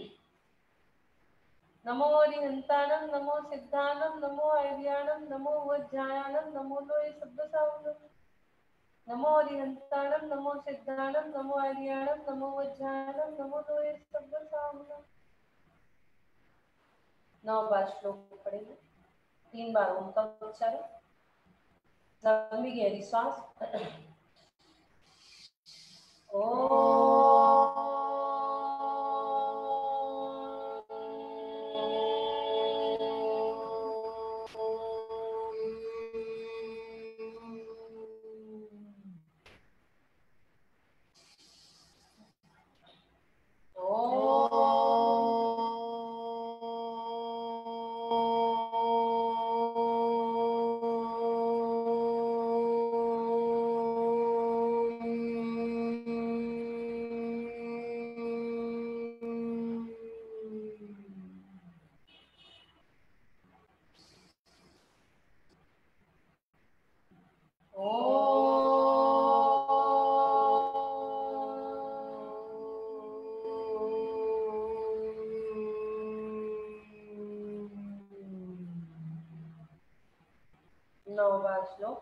नमो अरिहंताणं, नमो सिद्धाणं, नमो आर्याणं, नमो वज्रायणं, नमो लोये सव्वसाहुणं। नमो अरिहंताणं, नमो सिद्धाणं, नमो आर्याणं, नमो वज्रायणं, नमो लोये सव्वसाहुणं। नौ बार श्लोक पढ़ेंगे। तीन बार ओम का उच्चारण। लंबी गहरी श्वास। ओम नौ बार श्लोक।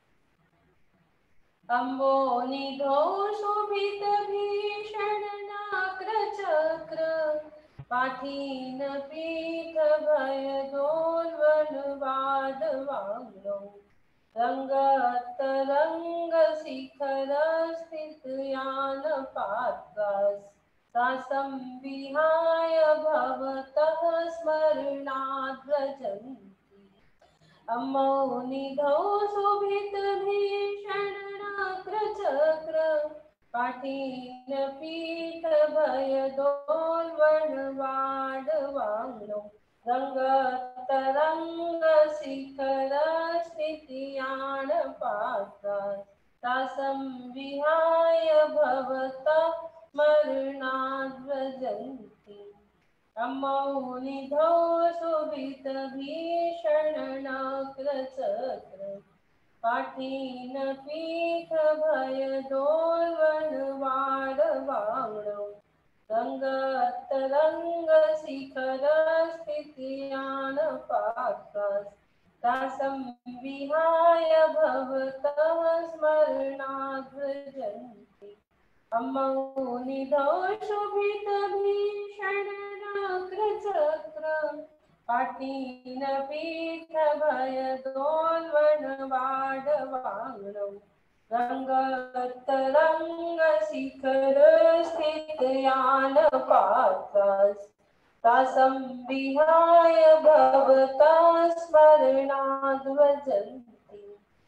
अम्बो निधो शोभित भीषण नाक्र चक्र पाठीन पीठ भय दोर्वन वाद वांगलो रंगत रंग शिखर स्थित यान पात्रस सासं विहाय भवतः स्मरणाद् व्रजन्ति। अम्बो निधौ शोभित भीषण नाक्र चक्र पाठीन पीठ भय दोर्वन वाड वांगलो रंगत रंग शिखर स्थितियान पात्र तासं विहाय भवतः स्मरणाद् व्रजन्ति। अम्बो निधौ शोभित भीषण नाक्र चक्र पाठीन पीठ भय दोर्वन वाड वांगलो रंगत रंग शिखर स्थितियान पात्रस तासं विहाय भवतः स्मरणाद् व्रजन्ति। अम्बो निधौ शोभित भीषण नाक्र चक्र पाठीन पीठ भय दोर्वन वाड वांगलो रंगत रंग शिखर स्थित यान पात्रस तासं विहाय भवतः स्मरणाद् व्रजन्ति।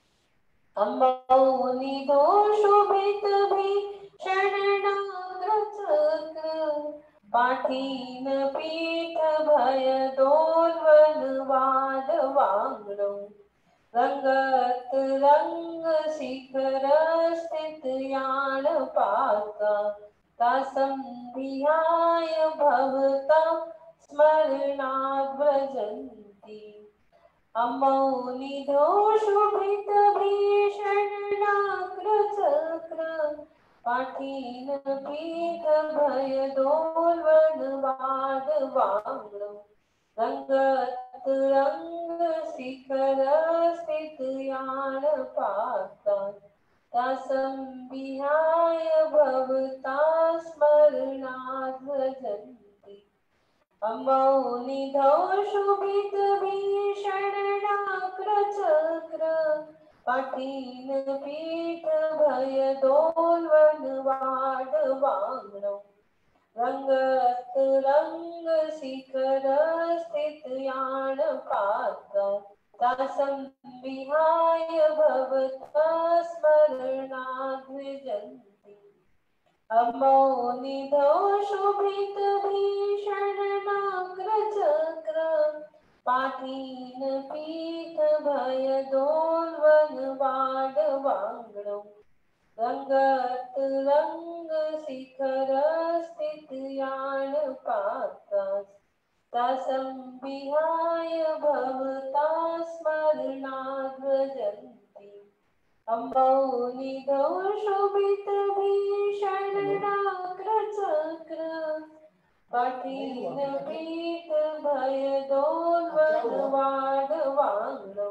अम्बो निधौ शोभित भीषण नाक्र चक्र पाठीन पीठ भय दोर्वन वाद वांगलो रंगत रंग शिखर स्थित यान पात्र तासं विहाय भवता स्मरणाद् व्रजन्ति अमौनिदोषुभृतभीषणनाक्रचक्र पाठीन पीठभयदोल्बणवादवाङ्मौ रङ्गतुरङ्गशिखरस्थितयानपाता तासं विहाय भवता स्मरणाद् व्रजन्ति अमौनिधौषुभितभीषणनाक्रचक्र पाठीन पीठभयदोल्बणवाडवाङ्मौ रङ्गतुरङ्गशिखरस्थितयानपाता तासं विहाय भवता स्मरणाद् व्रजन्ति अमौनिधौषुभितभीषणनाक्रचक्र पाठीन पीठभयदोल्बणवाडवाङ्मौ रङ्गतुरङ्गशिखरस्थितयानपाता तासं विहाय भवता स्मरणाद् व्रजन्ति अमौनिधौषुभितभीषणनाक्रचक्र पाठीन पीठभयदोल्बणवाडवाङ्मौ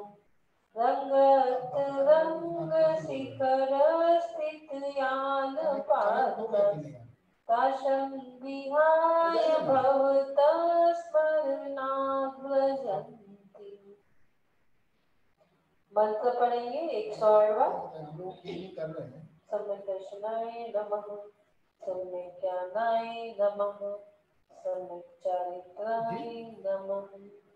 रङ्गतुरङ्गशिखरस्थितयानपाता तासं विहाय भवता स्मरणाद् व्रजन्ति। मंत्र पढ़ेंगे एक सौ आठवां। सम्यक् दर्शनाय नमः, सम्यक् ज्ञानाय नमः, सम्यक् चारित्राय नमः।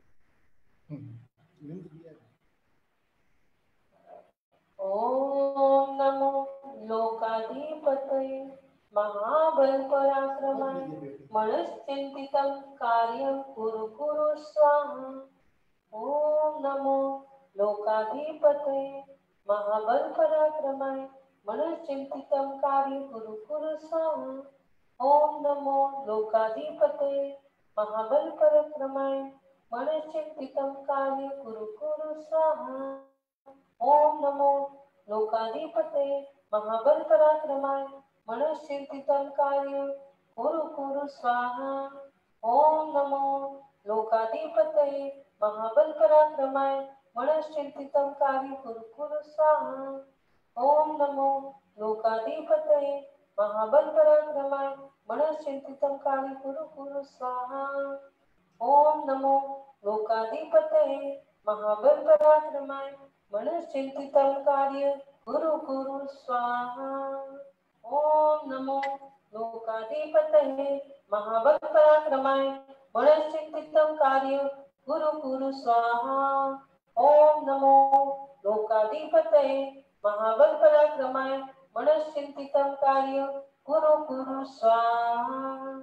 ओम नमो लोकाधिपतये महाबल पराक्रमाय मनश्चिंतितं कार्यं कुरु कुरु स्वाहा। ओम नमो लोकाधिपतये महाबल पराक्रमाय मनश्चिंतितं कार्यं कुरु कुरु स्वाहा। ओम नमो लोकाधिपतये महाबल पराक्रमाय मनश्चिंतितं कार्यं कुरु कुरु स्वाहा। ओम नमो लोकाधिपतये महाबल पराक्रमाय मनश्चिंतितं कार्यं कुरु कुरु स्वाहा। ओम नमो लोकाधिपतये महाबल पराक्रमाय मनश्चिंतितं कार्यं कुरु कुरु स्वाहा। ओम नमो लोकाधिपतये महाबल पराक्रमाय मनश्चिंतितं कार्यं कुरु कुरु स्वाहा। ओम नमो लोकाधिपतये महाबल पराक्रमाय मनश्चिंतितं कार्यं कुरु कुरु स्वाहा। ओम नमो लोकाधिपतये महाबल पराक्रमाय मनश्चिंतितं कार्यं कुरु कुरु स्वाहा। ओम नमो लोकाधिपतये महाबल पराक्रमाय मनश्चिंतितं कार्यं कुरु कुरु स्वाहा।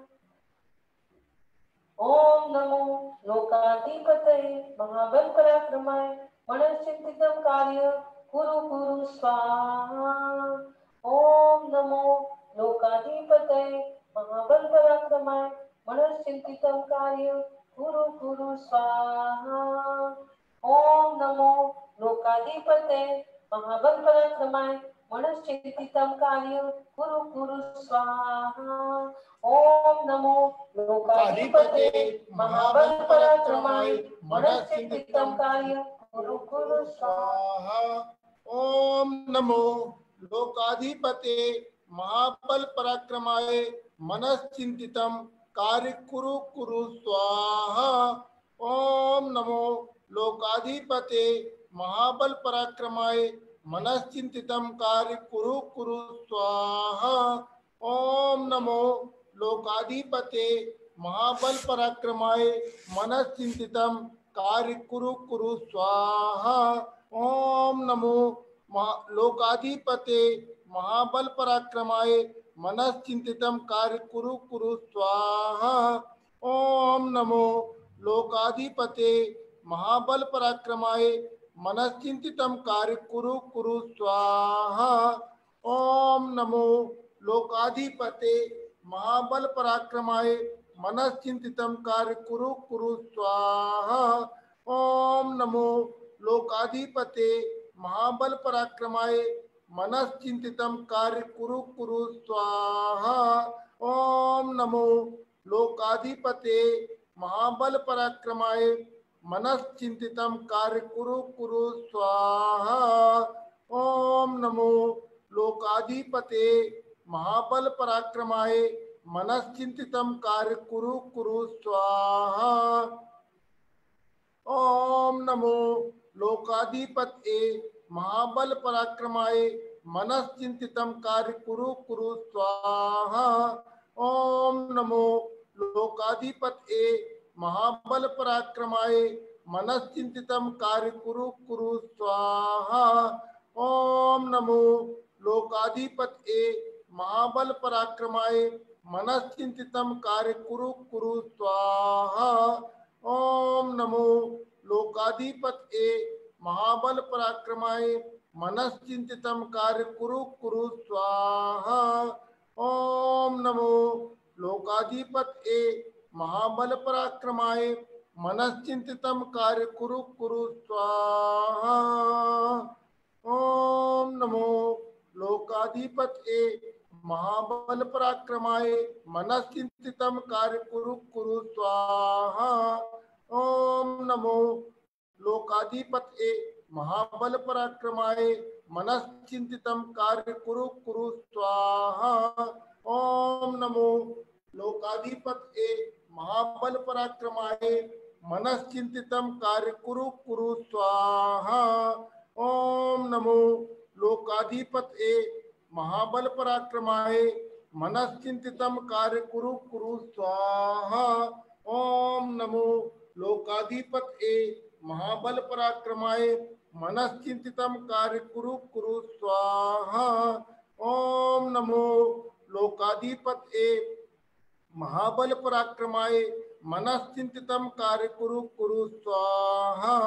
ओम नमो लोकाधिपतये महाबल पराक्रमाय मनश्चिंतितं कार्यं कुरु कुरु स्वाहा। ओम नमो लोकाधिपतये महाबल पराक्रमाय मनश्चिंतितं कार्यं कुरु कुरु स्वाहा। ओम नमो लोकाधिपतये महाबल पराक्रमाय मनश्चिंतितं कार्यं कुरु कुरु स्वाहा। ओम नमो लोकाधिपतये महाबल पराक्रमाय मनश्चिंतितं कार्यं कुरु कुरु स्वाहा। ओम नमो लोकाधिपते महाबल पराक्रमाय मनश्चिंतितं कार्य कुरु कुरु स्वाहा। ओम नमो लोकाधिपते महाबल पराक्रमाय मनश्चिंतितं कार्य कुरु कुरु स्वाहा। ओम नमो लोकाधिपते महाबल पराक्रमाय मनश्चिंतितं कार्य कुरु कुरु स्वाहा। ओम नमो लोकाधिपते महाबल पराक्रमाय मनश्चिंतितं कार्य कुरु कुरु स्वाहा। ओम नमो लोकाधिपते महाबल पराक्रमाय मनश्चिंतितं कार्य कुरु कुरु स्वाहा। ओम नमो लोकाधिपते महाबल पराक्रमाय मनश्चिंतितं कार्य कुरु कुरु स्वाहा। ओम नमो लोकाधिपते महाबल पराक्रमाय मनश्चिंतितं कार्य कुरु कुरु स्वाहा। ओम नमो लोकाधिपते महाबल पराक्रमाय मनश्चिंतितं कार्य कुरु कुरु स्वाहा। ओम नमो लोकाधिपते महाबल पराक्रमाय मनश्चिंतितं कार्य कुरु कुरु स्वाहा। ओम नमो लोकाधिपते महाबल पराक्रमाय मनश्चिंतितं कार्य कुरु कुरु स्वाहा। ओम नमो लोकाधिपते महाबल पराक्रमाय मनश्चिंतितं कार्य कुरु कुरु स्वाहा। ओम नमो लोकाधिपते महाबल पराक्रमाय मनश्चिंतितं कार्य कुरु कुरु स्वाहा। ओम नमो लोकाधिपते महाबल पराक्रमाय मनश्चिंतितं कार्य कुरु कुरु स्वाहा। ओम नमो लोकाधिपते महाबल पराक्रमाय मनश्चिंतितं कार्य कुरु कुरु स्वाहा। ओम नमो लोकाधिपते महाबल पराक्रमाय मनश्चिंतितं कार्य कुरु कुरु स्वाहा। ओम नमो लोकाधिपते महाबल पराक्रमाय मनश्चिंतितं कार्य कुरु कुरु स्वाहा। ओम नमो लोकाधिपते महाबल पराक्रमाय मनश्चिंतितं कार्य कुरु कुरु स्वाहा। ओम नमो लोकाधिपते महाबल पराक्रमाय मनश्चिंतितं कार्य कुरु कुरु स्वाहा। ओम नमो लोकाधिपते महाबल पराक्रमाय मनश्चिंतितं कार्य कुरु कुरु स्वाहा। ओम नमो लोकाधिपते महाबल पराक्रमाय मनश्चिंतितं कार्य कुरु कुरु स्वाहा।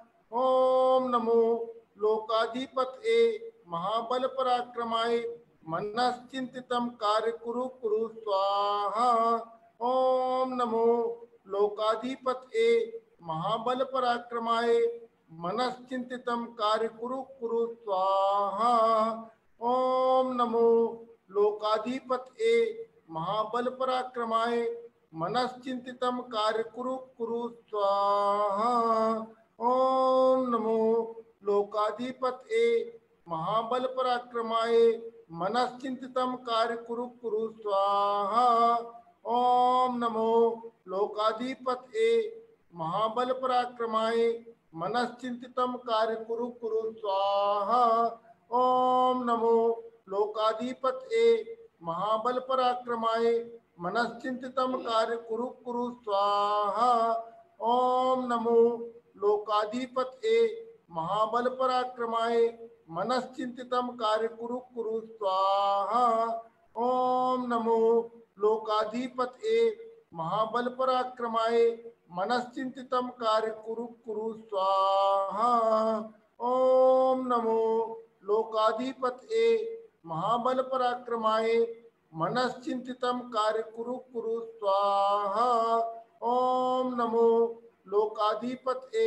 ओम नमो लोकाधिपते महाबल पराक्रमाय मनश्चिंतितं कार्य कुरु कुरु स्वाहा। ओम नमो लोकाधिपते महाबल पराक्रमाय मनश्चिंतितं कार्य कुरु कुरु स्वाहा। ओम नमो लोकाधिपते महाबल पराक्रमाय मनश्चिंतितं कार्य कुरु कुरु स्वाहा। ओम नमो लोकाधिपते महाबल पराक्रमाय मनश्चिंतितं कार्य कुरु कुरु स्वाहा। ओम नमो लोकाधिपते महाबल पराक्रमाय मनश्चिंतितं कार्य कुरु कुरु स्वाहा। ओम नमो लोकाधिपते महाबल पराक्रमाय मनश्चिंतितं कार्य कुरु कुरु स्वाहा। ओम नमो लोकाधिपते महाबल पराक्रमाय मनश्चिंतितं कार्य कुरु कुरु स्वाहा। ओम नमो लोकाधिपते महाबल पराक्रमाय मनश्चिंतितं कार्य कुरु कुरु स्वाहा। ओम नमो लोकाधिपते महाबल पराक्रमाय मनश्चिंतितं कार्य कुरु कुरु स्वाहा। ओम नमो लोकाधिपते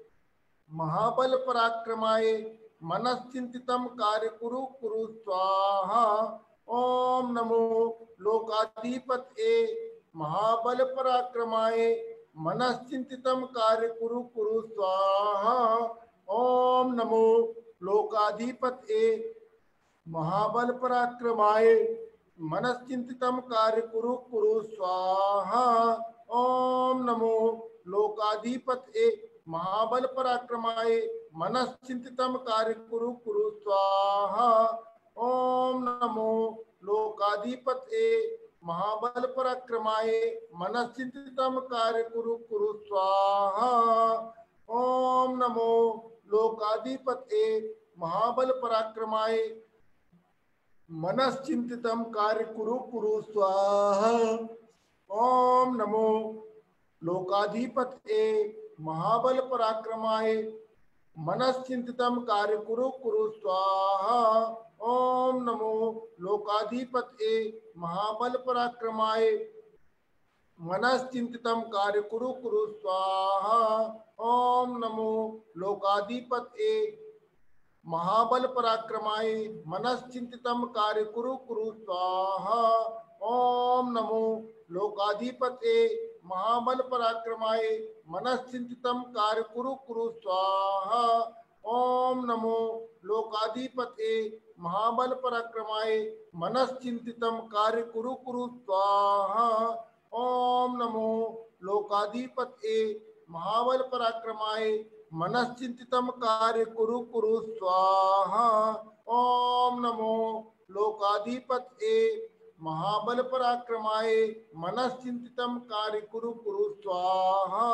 महाबल पराक्रमाय मनश्चिंतितं कार्य कुरु कुरु स्वाहा। ओम नमो लोकाधिपते महाबल पराक्रमाय मनश्चिंतितं कार्य कुरु कुरु स्वाहा। ओम नमो लोकाधिपते महाबल पराक्रमाय मनश्चिंतितं कार्य कुरु कुरु स्वाहा। ओम नमो लोकाधिपते महाबल पराक्रमाय मनश्चिंतितं कार्य कुरु कुरु स्वाहा। ओम नमो लोकाधिपते महाबल पराक्रमाय मनश्चिंतितं कार्य कुरु कुरु स्वाहा। ओम नमो लोकाधिपते महाबल पराक्रमाय मनश्चिंतितं कार्य कुरु कुरु स्वाहा। ओम नमो लोकाधिपते महाबल पराक्रमाय मनश्चिंतितं कार्य कुरु कुरु स्वाहा। ओम नमो लोकाधिपतये महाबल पराक्रमाय मनश्चिंतितं कार्य कुरु कुरु स्वाहा। ओम नमो लोकाधिपतये महाबल पराक्रमाय मनश्चिंतितं कार्य कुरु कुरु स्वाहा। ओम नमो लोकाधिपतये महाबल पराक्रमाय मनश्चिंतितं कार्य कुरु कुरु स्वाहा। ओम नमो लोकाधिपतये महाबल पराक्रमाय मनश्चिंतितं कार्य कुरु कुरु स्वाहा। ओम नमो लोकाधिपतये महाबल पराक्रमाय मनश्चिंतितं कार्य कुरु कुरु स्वाहा। ओम नमो लोकाधिपतये महाबल पराक्रमाय मनश्चिंतितं कार्य कुरु कुरु स्वाहा।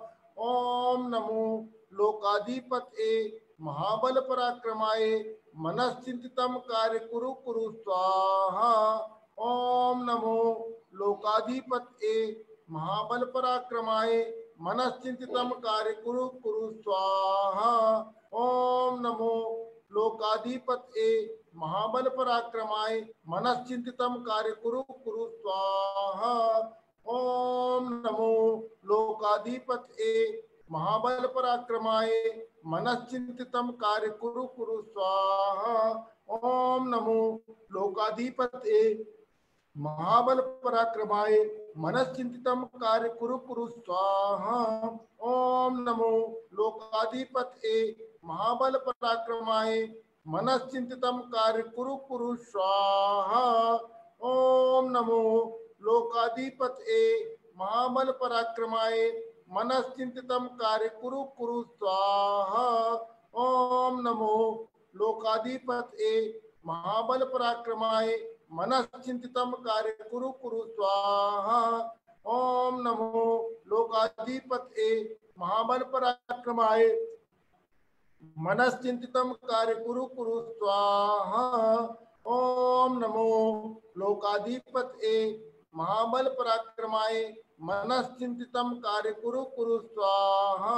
ओम नमो लोकाधिपतये महाबल पराक्रमाय मनश्चिंतितं कार्य कुरु कुरु स्वाहा। ओम नमो लोकाधिपतये महाबल पराक्रमाय मनश्चिंतितं कार्य कुरु कुरु स्वाहा। ओम नमो लोकाधिपतये महाबल पराक्रमाय मनश्चिंतितं कार्य कुरु कुरु स्वाहा। ओम नमो लोकाधिपतये महाबल पराक्रमाय मनश्चिंतितं कार्य कुरु कुरु स्वाहा। ओम नमो लोकाधिपतये महाबल पराक्रमाय मनश्चिंतितं कार्य कुरु कुरु स्वाहा। ओम नमो लोकाधिपतये महाबल पराक्रमाय मनश्चिंतितं कार्य कुरु कुरु स्वाहा। ओम नमो लोकाधिपतये महाबल पराक्रमाय मनश्चिंतितं कार्य कुरु कुरु स्वाहा। ओम नमो लोकाधिपतये महाबल पराक्रमाय मनश्चिंतितं कार्य कुरु कुरु स्वाहा। ओम नमो लोकाधिपतये महाबल पराक्रमाय मनश्चिंतितं कार्य कुरु कुरु स्वाहा। ओम नमो लोकाधिपतये महाबल पराक्रमाय मनश्चिंतितं कार्य कुरु कुरु स्वाहा।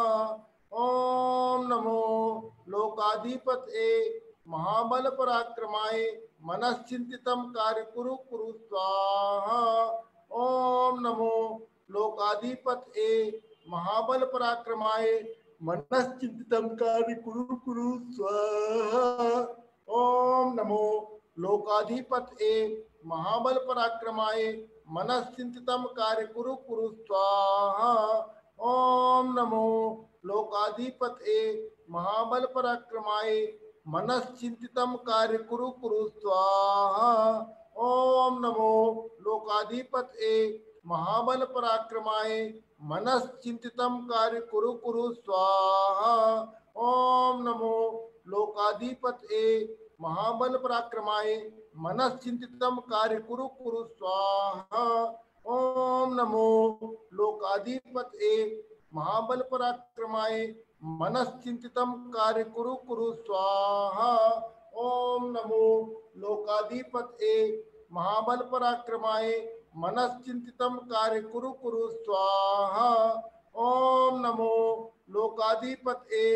ओम नमो लोकाधिपतये महाबल पराक्रमाय मनश्चिंतितं कार्य कुरु कुरु स्वाहा। ओम नमो लोकाधिपतये महाबल पराक्रमाय मनश्चिंतितं कार्य कुरु कुरु स्वाहा। ओम नमो लोकाधिपतये महाबल पराक्रमाय मनश्चिंतितं कार्य कुरु कुरु स्वाहा। ओम नमो लोकाधिपतये महाबल पराक्रमाय मनश्चिंतितं कार्य कुरु कुरु स्वाहा। ओम नमो लोकाधिपतये महाबल पराक्रमाय मनश्चिंतितं कार्य कुरु कुरु स्वाहा। ओम नमो लोकाधिपतये महाबल पराक्रमाय मनश्चिंतितं कार्य कुरु कुरु स्वाहा। ओम नमो लोकाधिपतये महाबल पराक्रमाय मनश्चिंतितं कार्य कुरु कुरु स्वाहा। ओम नमो लोकाधिपतये महाबल पराक्रमाय मनश्चिंतितं कार्य कुरु कुरु स्वाहा। ओम नमो लोकाधिपतये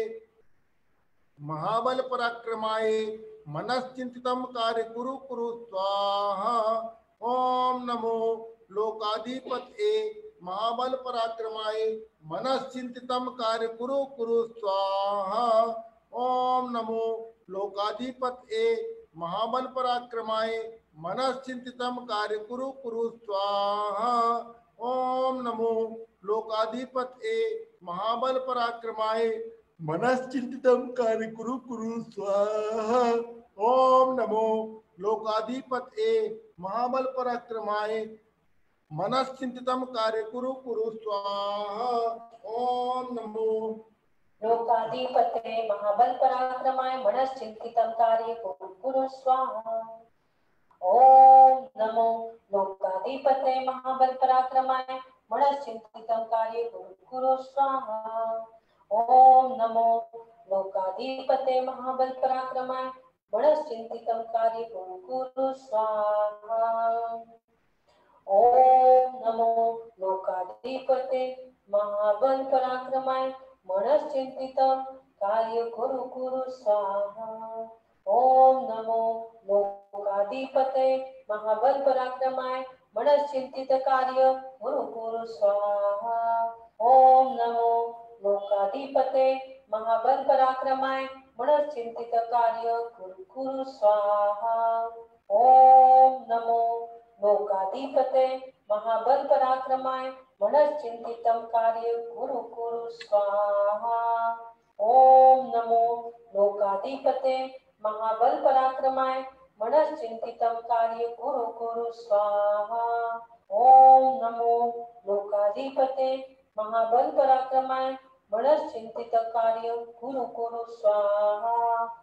महाबल पराक्रमाय मनश्चिंतितं कार्य कुरु कुरु स्वाहा। ओम नमो लोकाधिपतये महाबल पराक्रमाय मनश्चिंतितं कार्य कुरु कुरु स्वाहा। ओम नमो लोकाधिपतये महाबल पराक्रमाय मनश्चिंतितं कार्य कुरु कुरु स्वाहा। ओम नमो लोकाधिपतये महाबल पराक्रमाय मनश्चिंतितं कार्य कुरु कुरु स्वाहा। ओम नमो लोकाधिपतये महाबल पराक्रमाय मनश्चिंतितं कार्य कुरु कुरु स्वाहा। ओम नमो लोकाधिपतये महाबल पराक्रमाय मनश्चिंतितं कार्य कुरु कुरु स्वाहा। ओम नमो लोकाधिपतये महाबल पराक्रमाय मनश्चिंतितं कार्य कुरु कुरु स्वाहा। ओम नमो लोकाधिपतये महाबल पराक्रमाय मनश्चिंतितं कार्य कुरु कुरु स्वाहा। ओम नमो लोकाधिपतये महाबल पराक्रमाय मनश्चिंतितं कार्य कुरु कुरु स्वाहा। ओम नमो लोकाधिपते महाबल पराक्रमाय मनश्चिंतित कार्य गुरु गुरु स्वाहा। ओम नमो लोकाधिपते महाबल पराक्रमाय मनश्चिंतित कार्य गुरु गुरु स्वाहा। ओम नमो लोकाधिपते महाबल पराक्रमाय मनश्चिंतितं कार्य गुरु गुरु स्वाहा। ओम नमो लोकाधिपते महाबल पराक्रमाय मनश्चिंतितं कार्य गुरु गुरु स्वाहा। ओम नमो लोकाधिपते महाबल पराक्रमाय मनश्चिंतितं कार्य गुरु गुरु स्वाहा।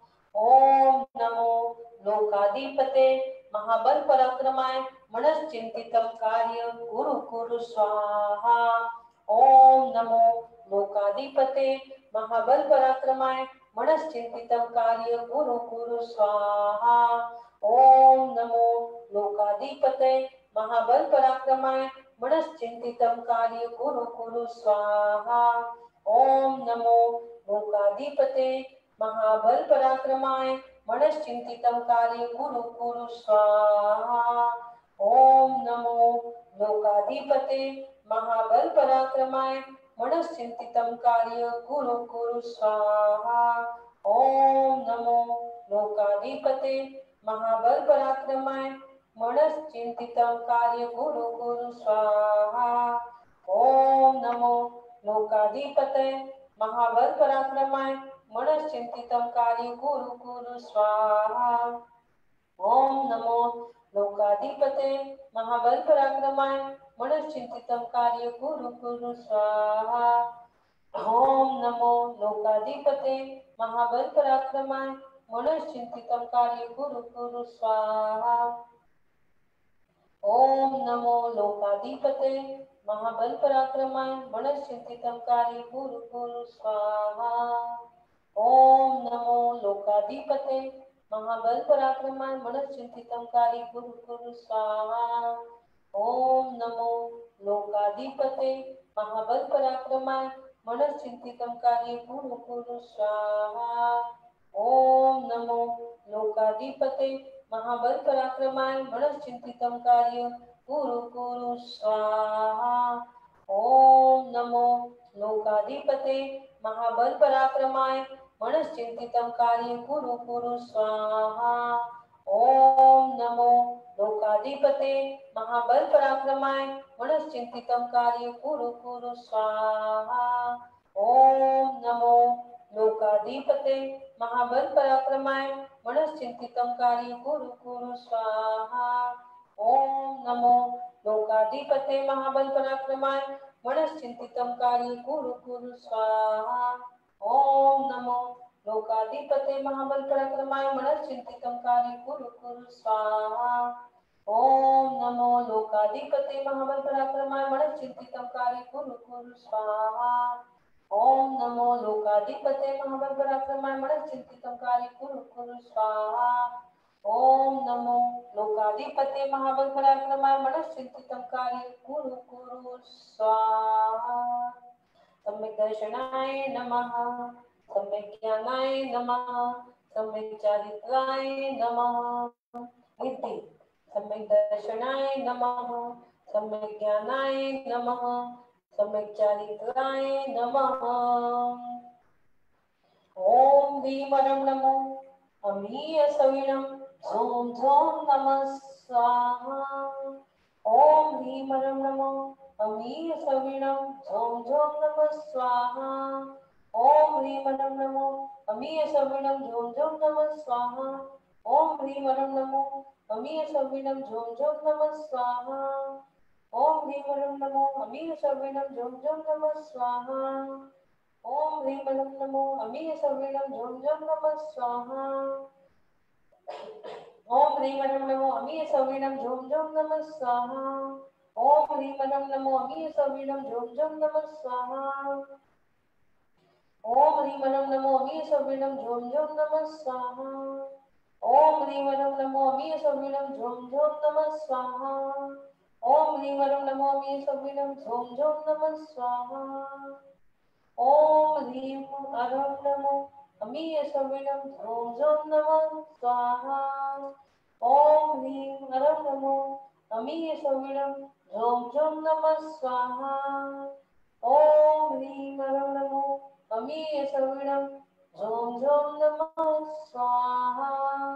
ओम नमो लोकाधिपते महाबल पराक्रमाय मनश्चिंतितं कार्य गुरु गुरु स्वाहा। ओम नमो लोकाधिपते महाबल पराक्रमाय मनश्चिंतितं कार्य गुरु गुरु स्वाहा। ओम नमो लोकाधिपते महाबल पराक्रमाय मनश्चिंतितं कार्य गुरु गुरु स्वाहा। ओम नमो लोकाधिपते महाबल पराक्रमाय मनश्चिंतितं कार्य गुरु गुरु स्वाहा। ओम नमो लोकाधिपते महाबल पराक्रमाय मनश्चिंतितं कार्य गुरु गुरु स्वाहा। ओम नमो लोकाधिपते महाबल पराक्रमाय मनश्चिंतितं कार्य गुरु गुरु स्वाहा। ओम नमो लोकाधिपते महाबल पराक्रमाय मनश्चिंतितं कार्य गुरु गुरु स्वाहा। ओम नमो लोकाधिपते महाबल पराक्रमाय मनश्चिंतितं कार्य गुरु गुरु स्वाहा। ओम नमो लोकाधिपते महाबल पराक्रमाय मनश्चिंतितं कार्य गुरु गुरु स्वाहा। ओम नमो लोकाधिपते महाबल पराक्रमाय मनश्चिंतितं कार्य गुरु गुरु स्वाहा। ओम नमो लोकाधिपते महाबल पराक्रमाय मनश्चिंतितं कार्य गुरु गुरु स्वाहा। ओम नमो लोकाधिपते महाबल पराक्रमाय मनश्चिंतितं कार्य गुरु गुरु स्वाहा। ओम नमो लोकाधिपते महाबल पराक्रमाय मनश्चिंतितं कार्य गुरु गुरु स्वाहा। ओम नमो लोकाधिपते महाबल पराक्रमाय मनश्चिंतितं कार्य गुरु गुरु स्वाहा। ओम नमो लोकाधिपते महाबल पराक्रमाय मनश्चिंतितं कार्य गुरु गुरु स्वाहा। ओम नमो लोकाधिपते महाबल पराक्रमाय मनश्चिंतितं कार्य गुरु गुरु स्वाहा। ओम नमो लोकाधिपते महाबल पराक्रमाय मनश्चिंतितं कार्य गुरु गुरु स्वाहा। ओम नमो लोकाधिपते महाबल पराक्रमाय मनश्चिंतितं कार्य गुरु गुरु स्वाहा। ओम नमो लोकाधिपते महाबल पराक्रमाय मनश्चिंतितं कार्य गुरु गुरु स्वाहा। ओम नमो लोकाधिपते महाबल पराक्रमाय मनश्चिंतितं कार्य गुरु गुरु स्वाहा। ओम नमो लोकाधिपते महाबल पराक्रमाय मनश्चिंतितं कार्य गुरु गुरु स्वाहा। सम्यक् दर्शनाय नमः, सम्यक् ज्ञानाय नमः, सम्यक् चारित्राय नमः। इति सम्यक् दर्शनाय नमः, सम्यक् ज्ञानाय नमः, सम्यक् चारित्राय नमः। ओम ह्रीं नमो अमीय सविणं झों झों नमः स्वाहा। ओम ह्रीं नमो अमीय सविणं झों झों नमः स्वाहा। ओम ह्रीं नमो अमीय सविणं झों झों नमः स्वाहा। ओम ह्रीं नमो अमीय सविणं झों झों नमः स्वाहा। ओम ह्रीं नमो अमीय सविणं झों झों नमः स्वाहा। ओम ह्रीं नमो अमीय सविणं झों झों नमः स्वाहा। ओम ह्रीं नमो अमीय सविणं झों झों नमः स्वाहा। ओम ह्रीं नमो अमीय सविणं झों झों नमः स्वाहा। ओम ह्रीं नमो अमीय सविणं झों झों नमः स्वाहा। ओम ह्रीं नमो अमीय सविणं झों झों नमः स्वाहा। ओम ह्रीं नमो अमीय सविणं झों झों नमः स्वाहा। ओम ह्रीं नमो अमीय सविणं ॐ जं नमः स्वाहा ॐ ह्रीं हरं नमो अमीय सविणं ॐ जं नमः स्वाहा ॐ ह्रीं हरं नमो अमीय सविणं ॐ जं नमः स्वाहा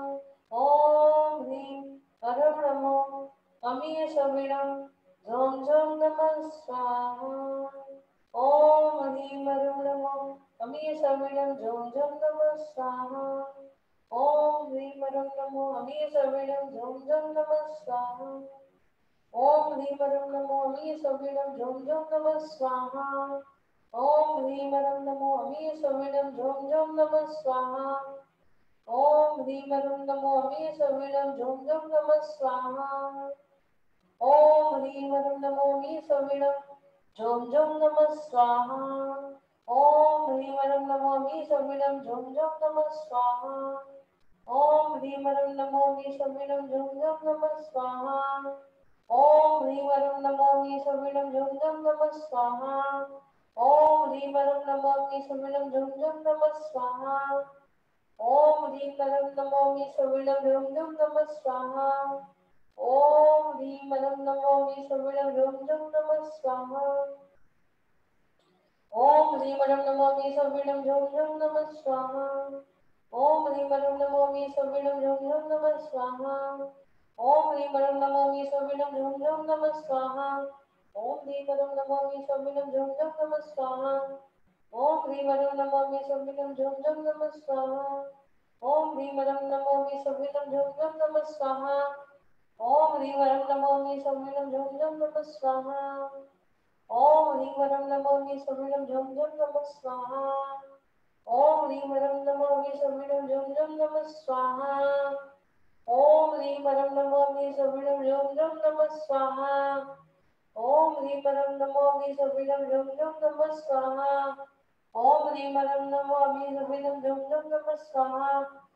ॐ ह्रीं हरं नमो अमीय सविणं ॐ जं नमः स्वाहा ॐ ह्रीं हरं नमो अमीय सविणं ॐ जं नमः स्वाहा ॐ ह्रीं हरं नमो अमीय सविणं ॐ जं नमः स्वाहा ॐ ह्रीं हरं नमो अमीय सविणं ॐ जं नमः स्वाहा ॐ ह्रीं हरं नमो अमीय सविणं ॐ जं नमः स्वाहा ॐ ह्रीं हरं नमो अमीय सविणं ॐ जं नमः स्वाहा ॐ ह्रीं हरं नमो अमीय सविणं ॐ जं नमः स्वाहा ॐ ह्रीं हरं नमो अमीय सविणं ॐ जं नमः स्वाहा ॐ ह्रीं हरं नमो अमीय सविणं ॐ जं नमः स्वाहा ॐ ह्रीं हरं नमो अमीय सविणं ॐ जं नमः स्वाहा ॐ ह्रीं हरं नमो अमीय सविणं ॐ जं नमः स्वाहा ॐ ह्रीं हरं नमो अमीय सविणं ॐ जं नमः स्वाहा ॐ ह्रीं हरं नमो अमीय सविणं ॐ जं नमः स्वाहा ॐ ह्रीं हरं नमो अमीय सविणं ॐ जं नमः स्वाहा ॐ ह्रीं हरं नमो अमीय सविणं ॐ जं नमः स्वाहा ॐ ह्रीं हरं नमो अमीय सविणं ॐ जं नमः स्वाहा ॐ ह्रीं हरं नमो अमीय सविणं ॐ जं नमः स्वाहा ॐ ह्रीं हरं नमो अमीय सविणं ॐ जं नमः स्वाहा ॐ ह्रीं हरं नमो अमीय सविणं ॐ जं नमः स्वाहा ॐ ह्रीं हरं नमो अमीय सविणं ॐ जं नमः स्वाहा ॐ ह्रीं हरं नमो अमीय सविणं ॐ जं नमः स्वाहा ॐ ह्रीं हरं नमो अमीय सविणं ॐ जं नमः स्वाहा ॐ ह्रीं हरं नमो अमीय सविणं ॐ जं नमः स्वाहा ॐ ह्रीं हरं नमो अमीय सविणं ॐ जं नमः स्वाहा ॐ ह्रीं हरं नमो अमीय सविणं ॐ जं नमः स्वाहा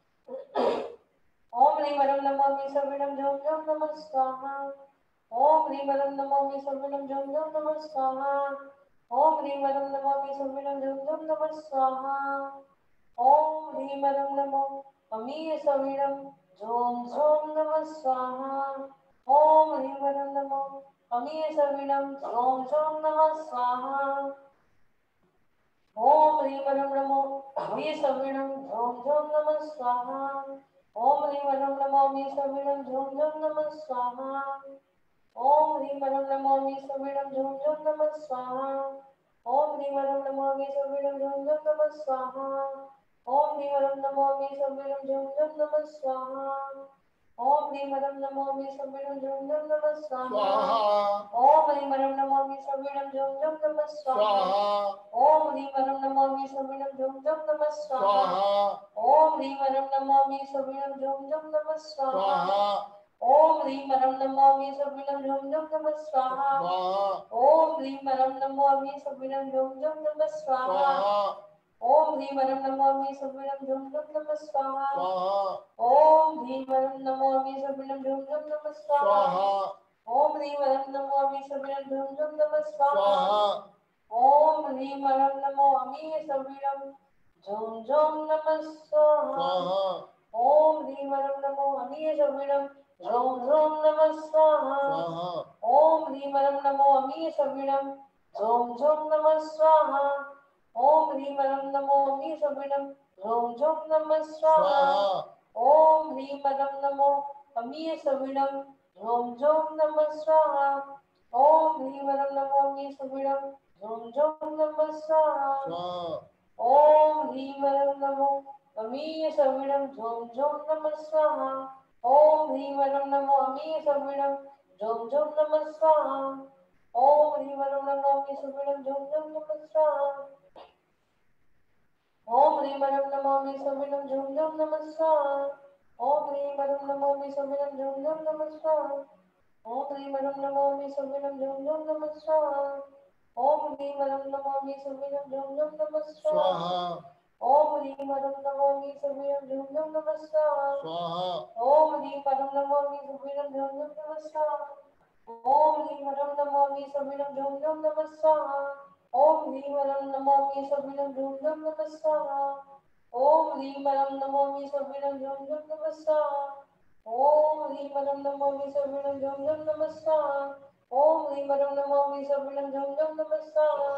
ॐ ह्रीं हरं नमो अमीय सविणं ॐ जं नमः स्वाहा ॐ ह्रीं हरं नमो अमीय सविणं ॐ जं नमः स्वाहा ॐ ह्रीं हरं नमो अमीय सविणं ॐ जं नमः स्वाहा ॐ ह्रीं हरं नमो अमीय सविणं ॐ जं नमः स्वाहा ॐ ह्रीं हरं नमो अमीय सविणं ॐ जं नमः स्वाहा ॐ ह्रीं हरं नमो अमीय सविणं ॐ जं नमः स्वाहा ॐ ह्रीं हरं नमो अमीय सविणं ॐ जं नमः स्वाहा ॐ ह्रीं हरं नमो अमीय सविणं ॐ जं नमः स्वाहा ॐ ह्रीं हरं नमो अमीय सविणं ॐ जं नमः स्वाहा ॐ ह्रीं हरं नमो अमीय सविणं ॐ जं नमः स्वाहा ॐ ह्रीं हरं नमो अमीय सविणं ॐ जं नमः स्वाहा ॐ ह्रीं हरं नमो अमीय सविणं ॐ जं नमः स्वाहा ॐ ह्रीं हरं नमो अमीय सविणं ॐ जं नमः स्वाहा ॐ ह्रीं हरं नमो अमीय सविणं ॐ जं नमः स्वाहा ॐ ह्रीं हरं नमो अमीय सविणं ॐ जं नमः स्वाहा ॐ ह्रीं हरं नमो अमीय सविणं ॐ जं नमः स्वाहा ॐ ह्रीं हरं नमो अमीय सविणं ॐ जं नमः स्वाहा ॐ ह्रीं हरं नमो अमीय सविणं ॐ जं नमः स्वाहा ॐ ह्रीं हरं नमो अमीय सविणं ॐ जं नमः स्वाहा ॐ ह्रीं हरं नमो अमीय सविणं ॐ जं नमः स्वाहा ॐ ह्रीं हरं नमो अमीय सविणं ॐ जं नमः स्वाहा ॐ ह्रीं हरं नमो अमीय सविणं ॐ जं नमः स्वाहा ॐ ह्रीं हरं नमो अमीय सविणं ॐ जं नमः स्वाहा ॐ ह्रीं हरं नमो अमीय सविणं ॐ जं नमः स्वाहा ॐ ह्रीं हरं नमो अमीय सविणं ॐ जं नमः स्वाहा ॐ ह्रीं हरं नमो अमीय सविणं ॐ जं नमः स्वाहा ॐ ह्रीं हरं नमो अमीय सविणं ॐ जं नमः स्वाहा ॐ ह्रीं हरं नमो अमीय सविणं ॐ जं नमः स्वाहा ॐ ह्रीं हरं नमो अमीय सविणं ॐ जं नमः स्वाहा ॐ ह्रीं हरं नमो अमीय सविणं ॐ जं नमः स्वाहा ॐ ह्रीं हरं नमो अमीय सविणं ॐ जं नमः स्वाहा ॐ ह्रीं हरं नमो अमीय सविणं ॐ जं नमः स्वाहा ॐ ह्रीं हरं नमो अमीय सविणं ॐ जं नमः स्वाहा ॐ ह्रीं हरं नमो अमीय सविणं ॐ जं नमः स्वाहा ॐ ह्रीं हरं नमो अमीय सविणं ॐ जं नमः स्वाहा ॐ ह्रीं हरं नमो अमीय सविणं ॐ जं नमः स्वाहा ओम ह्रीं परम नमामि सर्वेणं झं झं नमः स्वाहा। ओम ह्रीं परम नमामि सर्वेणं झं झं नमः स्वाहा। ओम ह्रीं परम नमामि सर्वेणं झं झं नमः स्वाहा।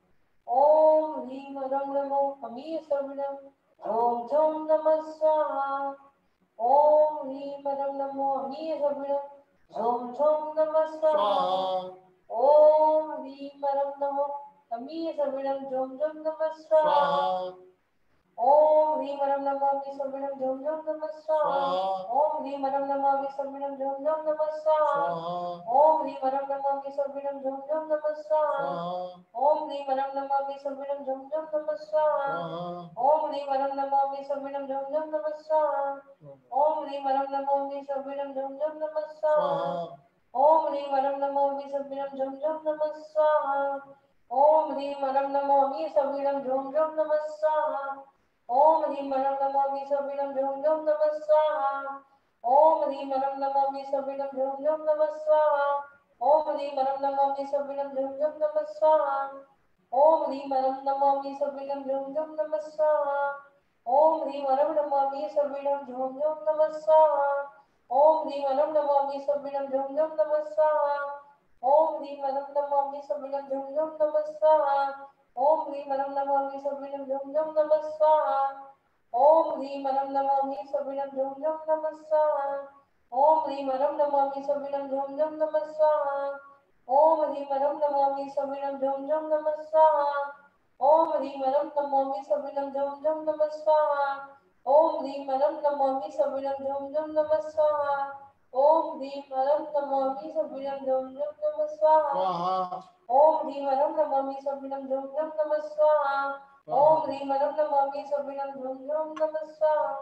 ओम ह्रीं परम नमामि सर्वेणं झं झं नमः स्वाहा। ओम ह्रीं परम नमामि सर्वेणं झं झं नमः स्वाहा। ओम ह्रीं परम नमामि सर्वेणं झं झं नमः स्वाहा। ओम ह्रीं परम नमामि सर्वेणं झं झं नमः स्वाहा। ओम ह्रीं परम नमामि सर्वेणं झं झं नमः स्वाहा। ओम ह्रीं परम नमामि सर्वेणं झं झं नमः स्वाहा। ओम ह्रीं परम नमामि सर्वेणं झं झं नमः स्वाहा। ओम ह्रीं परम नमामि सर्वेणं झं झं नमः स्वाहा। ओम ह्रीं परम नमामि सर्वेणं झं झं नमः स्वाहा। ओम ह्रीं परम नमामि सर्वेणं झं झं नमः स्वाहा। ओम ह्रीं परम नमामि सर्वेणं झं झं नमः स्वाहा। ओम ह्रीं परम नमामि सर्वेणं झं झं नमः स्वाहा। ओम ह्रीं परम नमामि सर्वेणं झं झं नमः स्वाहा। ओम ह्रीं परम नमामि सर्वेणं झं झं नमः स्वाहा। ओम ह्रीं परम नमामि सर्वेणं झं झं नमः स्वाहा। ओम ह्रीं परम नमामि सर्वेणं झं झं नमः स्वाहा। ओम ह्रीं परम नमामि सर्वेणं झं झं नमः स्वाहा। ओम ह्रीं परम नमामि सर्वेणं झं झं नमः स्वाहा। ओम ह्रीं परम नमामि सर्वेणं झं झं नमः स्वाहा। ओम ह्रीं परम नमामि सर्वेणं झं झं नमः स्वाहा। ओम ह्रीं परम नमामि सर्वेणं झं झं नमः स्वाहा। ओम ह्रीं परम नमामि सर्वेणं झं झं नमः स्वाहा। ओम ह्रीं परम नमामि सर्वेणं झं झं नमः स्वाहा। ओम ह्रीं परम नमामि सर्वेणं झं झं नमः स्वाहा। ओम ह्रीं परम नमामि सर्वेणं झं झं नमः स्वाहा। ओम ह्रीं परम नमामि सर्वेणं झं झं नमः स्वाहा। ओम ह्रीं परम नमामि सर्वेणं झं झं नमः स्वाहा।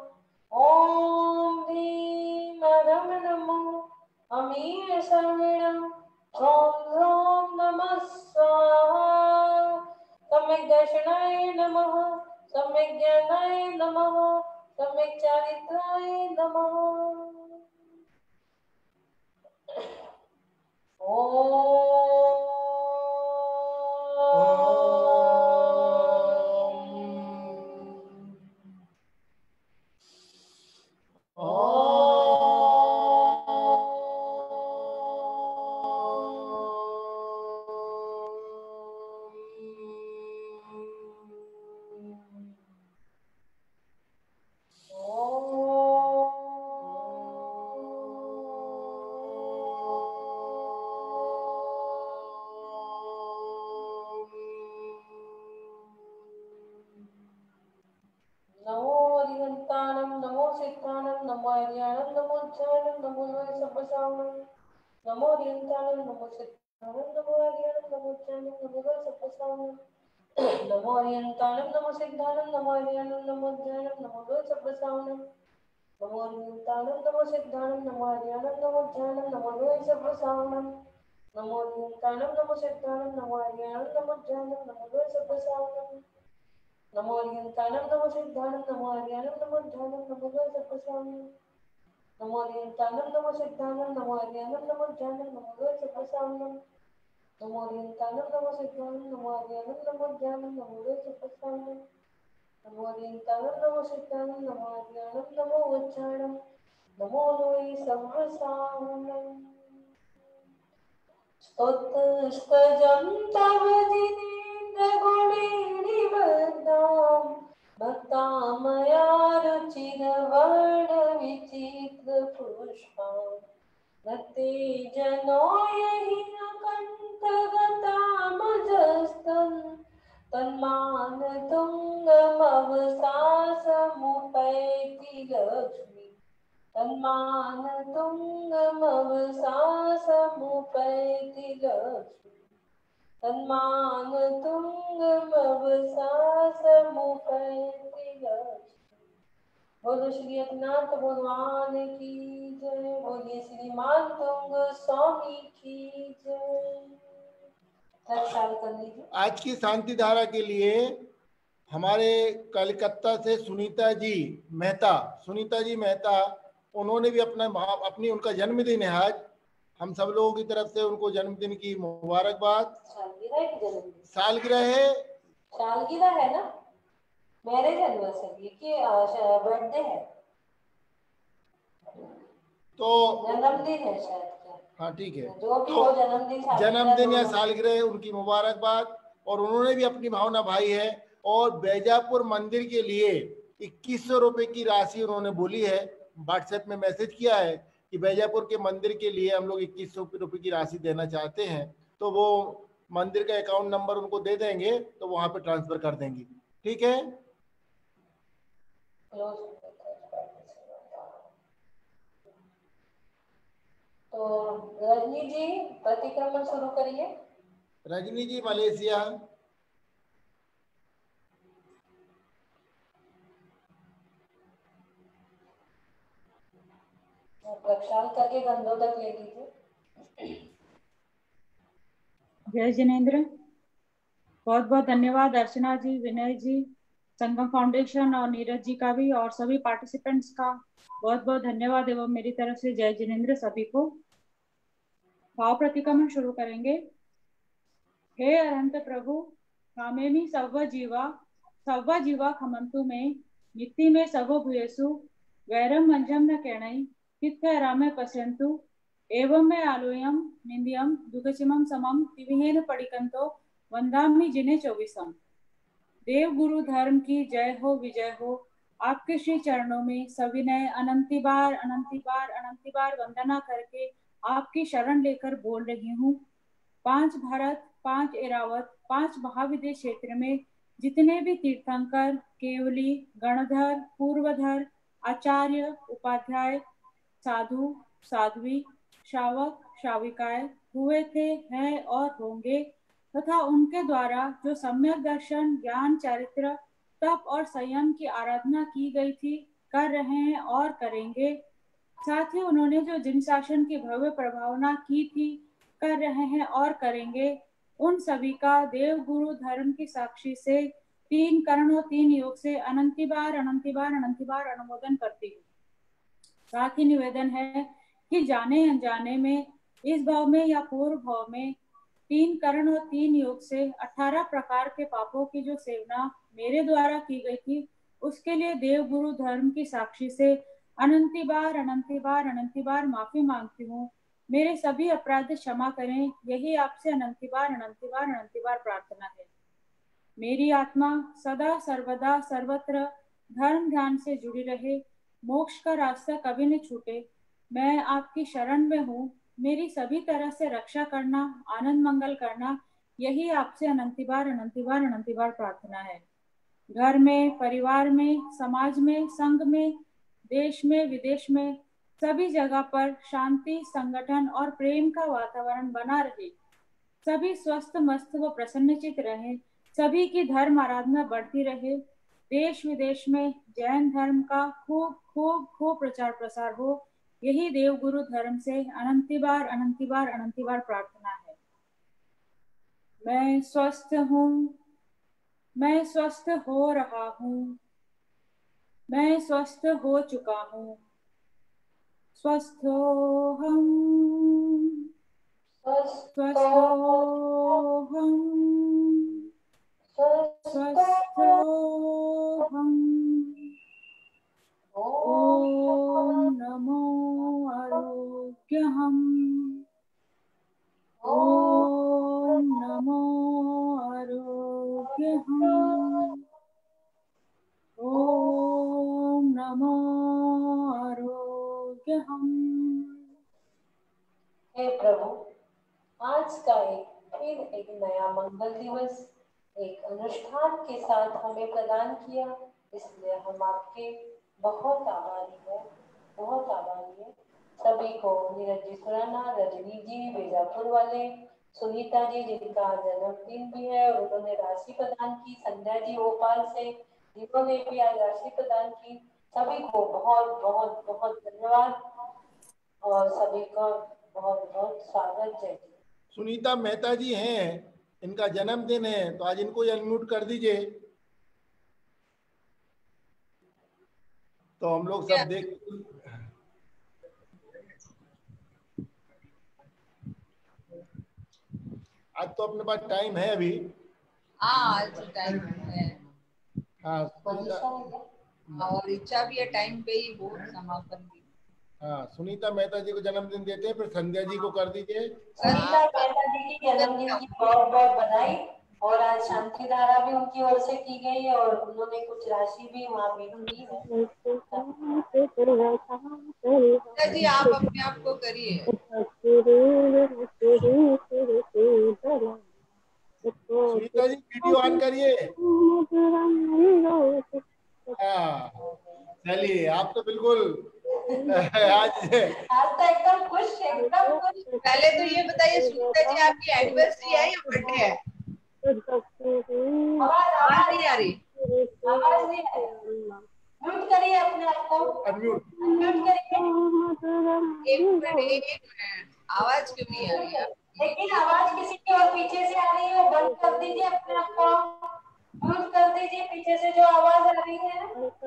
ओम ह्रीं परम नमामि सर्वेणं झं झं नमः स्वाहा। सम्यक् दर्शनाय नमः। सम्यक् ज्ञानाय नमः। सम्यक् चारित्राय नमः। नमो हरिहंताणं नमो सिद्धाणं नमो हरियाणं नमो ज्ञानं नमो लोय सब्बसावनं। नमो हरिहंताणं नमो सिद्धाणं नमो हरियाणं नमो ज्ञानं नमो लोय सब्बसावनं। नमो हरिहंताणं नमो सिद्धाणं नमो हरियाणं नमो ज्ञानं नमो लोय सब्बसावनं। नमो हरिहंताणं नमो सिद्धाणं नमो हरियाणं नमो ज्ञानं नमो लोय सब्बसावनं। नमो हरिहंताणं नमो सिद्धाणं नमो हरियाणं नमो ज्ञानं नमो लोय सब्बसावनं। नमो हरिहंताणं नमो सिद्धाणं नमो हरियाणं नमो ज्ञानं नमो लोय सब्बसावनं। नमो हरिहंताणं नमो सिद्धाणं नमो हरियाणं नमो ज्ञानं नमो लोय सब्बसावनं। नमो हरिहंताणं नमो सिद्धाणं नमो हरियाणं नमो ज्ञानं नमो लोय सब्बसावनं। नमो हरिहंताणं नमो सिद्धाणं नमो हरियाणं नमो ज्ञानं नमो लोय सब्बसावनं। स्तोत्रस्तजं तव जिनेन्द्रगुणैर्निबद्धां भक्तामया रुचिरवर्णविचित्रपुष्पां रते जनो यहि न कण्ठगतामजस्तं तन्मानतुङ्गमवसासमुपैति लक्ष्मी। तन्मानतुङ्गमवसासमुपैति लक्ष्मी। तन्मानतुङ्गमवसासमुपैति लक्ष्मी। बोलो श्री एकनाथ भगवान की जय। बोलिए श्री मातंग स्वामी की जय। चालू कर लीजिए। आज की शांति धारा के लिए हमारे कलकत्ता से सुनीता जी मेहता सुनीता जी मेहता उन्होंने भी अपना अपनी उनका जन्मदिन है आज। हम सब लोगों की तरफ से उनको जन्मदिन की मुबारकबाद। सालगिरह की जन्मदिन सालगिरह है सालगिरह है ना। मैरिज एनिवर्सरी की बर्थडे है, तो जन्मदिन है शायद क्या? हाँ ठीक है, जो भी तो हो जन्मदिन सालगिरह जन्मदिन या दोनों। सालगिरह उनकी मुबारकबाद। और उन्होंने भी अपनी भावना भाई है और बैजापुर मंदिर के लिए इक्कीस सौ रुपए की राशि उन्होंने बोली है, व्हाट्सएप में मैसेज किया है कि बैजापुर के मंदिर के लिए हम लोग इक्कीस सौ रुपए की राशि देना चाहते हैं, तो वो मंदिर का अकाउंट नंबर उनको दे देंगे तो वहां पे ट्रांसफर कर देंगी। ठीक है, तो रजनी जी प्रतिक्रमण शुरू करिए। रजनी जी मलेशिया। प्रक्षाल करके गंधों तक ले लीजिए। जय जिनेन्द्र। बहुत बहुत धन्यवाद अर्चना जी, विनय जी, संगम फाउंडेशन और नीरज जी का भी, और सभी पार्टिसिपेंट्स का बहुत बहुत धन्यवाद एवं मेरी तरफ से जय जिनेन्द्र सभी को। भाव प्रतिक्रमण शुरू करेंगे। हे अनंत प्रभु, कामेमी सव्व जीवा सव्व जीवा खमंतु में नित्ति में सवो भूयसु वैरम मंजम न केणई तित्थ रामे पश्यन्तु एवं में आलोयम निंदियम दुखचिमम समम दिव्येन पडिकंतो वंदामि जिने चौबीसम। देव गुरु धर्म की जय हो, विजय हो। आपके श्री चरणों में सविनय अनंती बार अनंती बार अनंती बार वंदना करके आपकी शरण लेकर बोल रही हूँ। पांच भारत, पांच एरावत, पांच महाविद्य क्षेत्र में जितने भी तीर्थंकर, केवली, गणधर, पूर्वधर, आचार्य, उपाध्याय, साधु, साध्वी, श्रावक, श्राविकाएं हुए थे, हैं और होंगे, तथा उनके द्वारा जो सम्यक दर्शन, ज्ञान, चरित्र, तप और संयम की आराधना की गई थी, कर रहे हैं और करेंगे, साथ ही उन्होंने जो जिन शासन की भव्य प्रभावना की थी, कर रहे हैं और करेंगे, उन सभी का देव गुरु धर्म की साक्षी से तीन करण और तीन योग से अनंती बार अनंती बार अनंती बार अनुमोदन करती हूँ। साथ ही निवेदन है कि जाने अनजाने में, इस भाव में या पूर्व भाव में, तीन करण और तीन योग से अठारह प्रकार के पापों की जो सेवना मेरे द्वारा की गई थी, उसके लिए देव गुरु धर्म की साक्षी से अनंती बार अनंती बार अनंती बार माफी मांगती हूँ। मेरे सभी अपराध क्षमा करें, यही आपसे अनंती बार अनंती बार अनंती बार प्रार्थना है। मेरी आत्मा सदा सर्वदा सर्वत्र धर्म ध्यान से जुड़ी रहे, मोक्ष का रास्ता कभी न छूटे। मैं आपकी शरण में हूँ, मेरी सभी तरह से रक्षा करना, आनंद मंगल करना, यही आपसे अनंती बार अनंती बार अनंती बार प्रार्थना है। घर में, परिवार में, समाज में, संघ में, देश में, विदेश में, सभी जगह पर शांति, संगठन और प्रेम का वातावरण बना रहे। सभी स्वस्थ मस्त व प्रसन्नचित रहे, सभी की धर्म आराधना बढ़ती रहे। देश विदेश में जैन धर्म का खूब खूब खूब प्रचार प्रसार हो, यही देव गुरु धर्म से अनंती बार अनंती बार अनंती बार प्रार्थना है। मैं स्वस्थ हूँ, मैं स्वस्थ हो रहा हूँ, मैं स्वस्थ हो चुका हूँ। स्वस्थोहम स्वस्थोहम स्वस्थोहम। ओम नमो आरोग्यहम, ओम नमो आरोग्यहम, ओम नमो आरोग्यहम। हे प्रभु, आज का एक फिर एक नया मंगल दिवस एक अनुष्ठान के साथ हमें प्रदान किया, इसलिए हम आपके बहुत आभारी हैं, बहुत आभारी हैं। सभी को, नीरज जी सुराना, रजनी जी बेजापुर वाले, सुनीता जी जिनका जन्मदिन भी है और उन्होंने राशि प्रदान की, संध्या जी भोपाल से जिन्होंने भी आज राशि प्रदान की, सभी को बहुत बहुत बहुत धन्यवाद और सभी का बहुत बहुत स्वागत। जय। सुनीता मेहता जी हैं, इनका जन्मदिन है, तो आज इनको अनम्यूट कर दीजिए तो हम लोग सब देख। आज तो अपने पास टाइम है अभी। हाँ आज टाइम है। हाँ पोजीशन है क्या? और इच्छा भी है टाइम पे ही वो समापन की। हाँ सुनीता मेहता जी को जन्मदिन देते हैं, फिर संध्या जी को कर दीजिए। सुनीता मेहता जी की जन्मदिन की बहुत बहुत बधाई। और आज शांति धारा भी उनकी ओर से की गई है और उन्होंने कुछ राशि भी वहाँ पे दी है। संध्या जी आप अपने आप को करिए। सुनीता जी वीडियो ऑन करिए। हाँ चलिए, आप तो बिल्कुल आज आज तो एकदम खुश, एकदम खुश। पहले तो ये बताइए सुनीता जी, आपकी एनिवर्सरी है या बर्थडे है? आवाज आवाज आवाज नहीं आ रही। आवाज नहीं आ रही। म्यूट करिए अपने आप को, अनम्यूट। अनम्यूट करिए। एक मिनट एक मिनट, आवाज क्यों नहीं आ रही है? लेकिन आवाज किसी की और पीछे से आ रही है, वो बंद कर दीजिए अपने आप को, म्यूट कर दीजिए पीछे से जो आवाज आ रही है।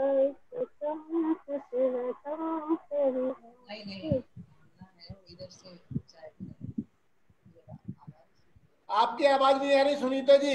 नहीं नहीं इधर से आपकी आवाज नहीं आ रही सुनीता जी।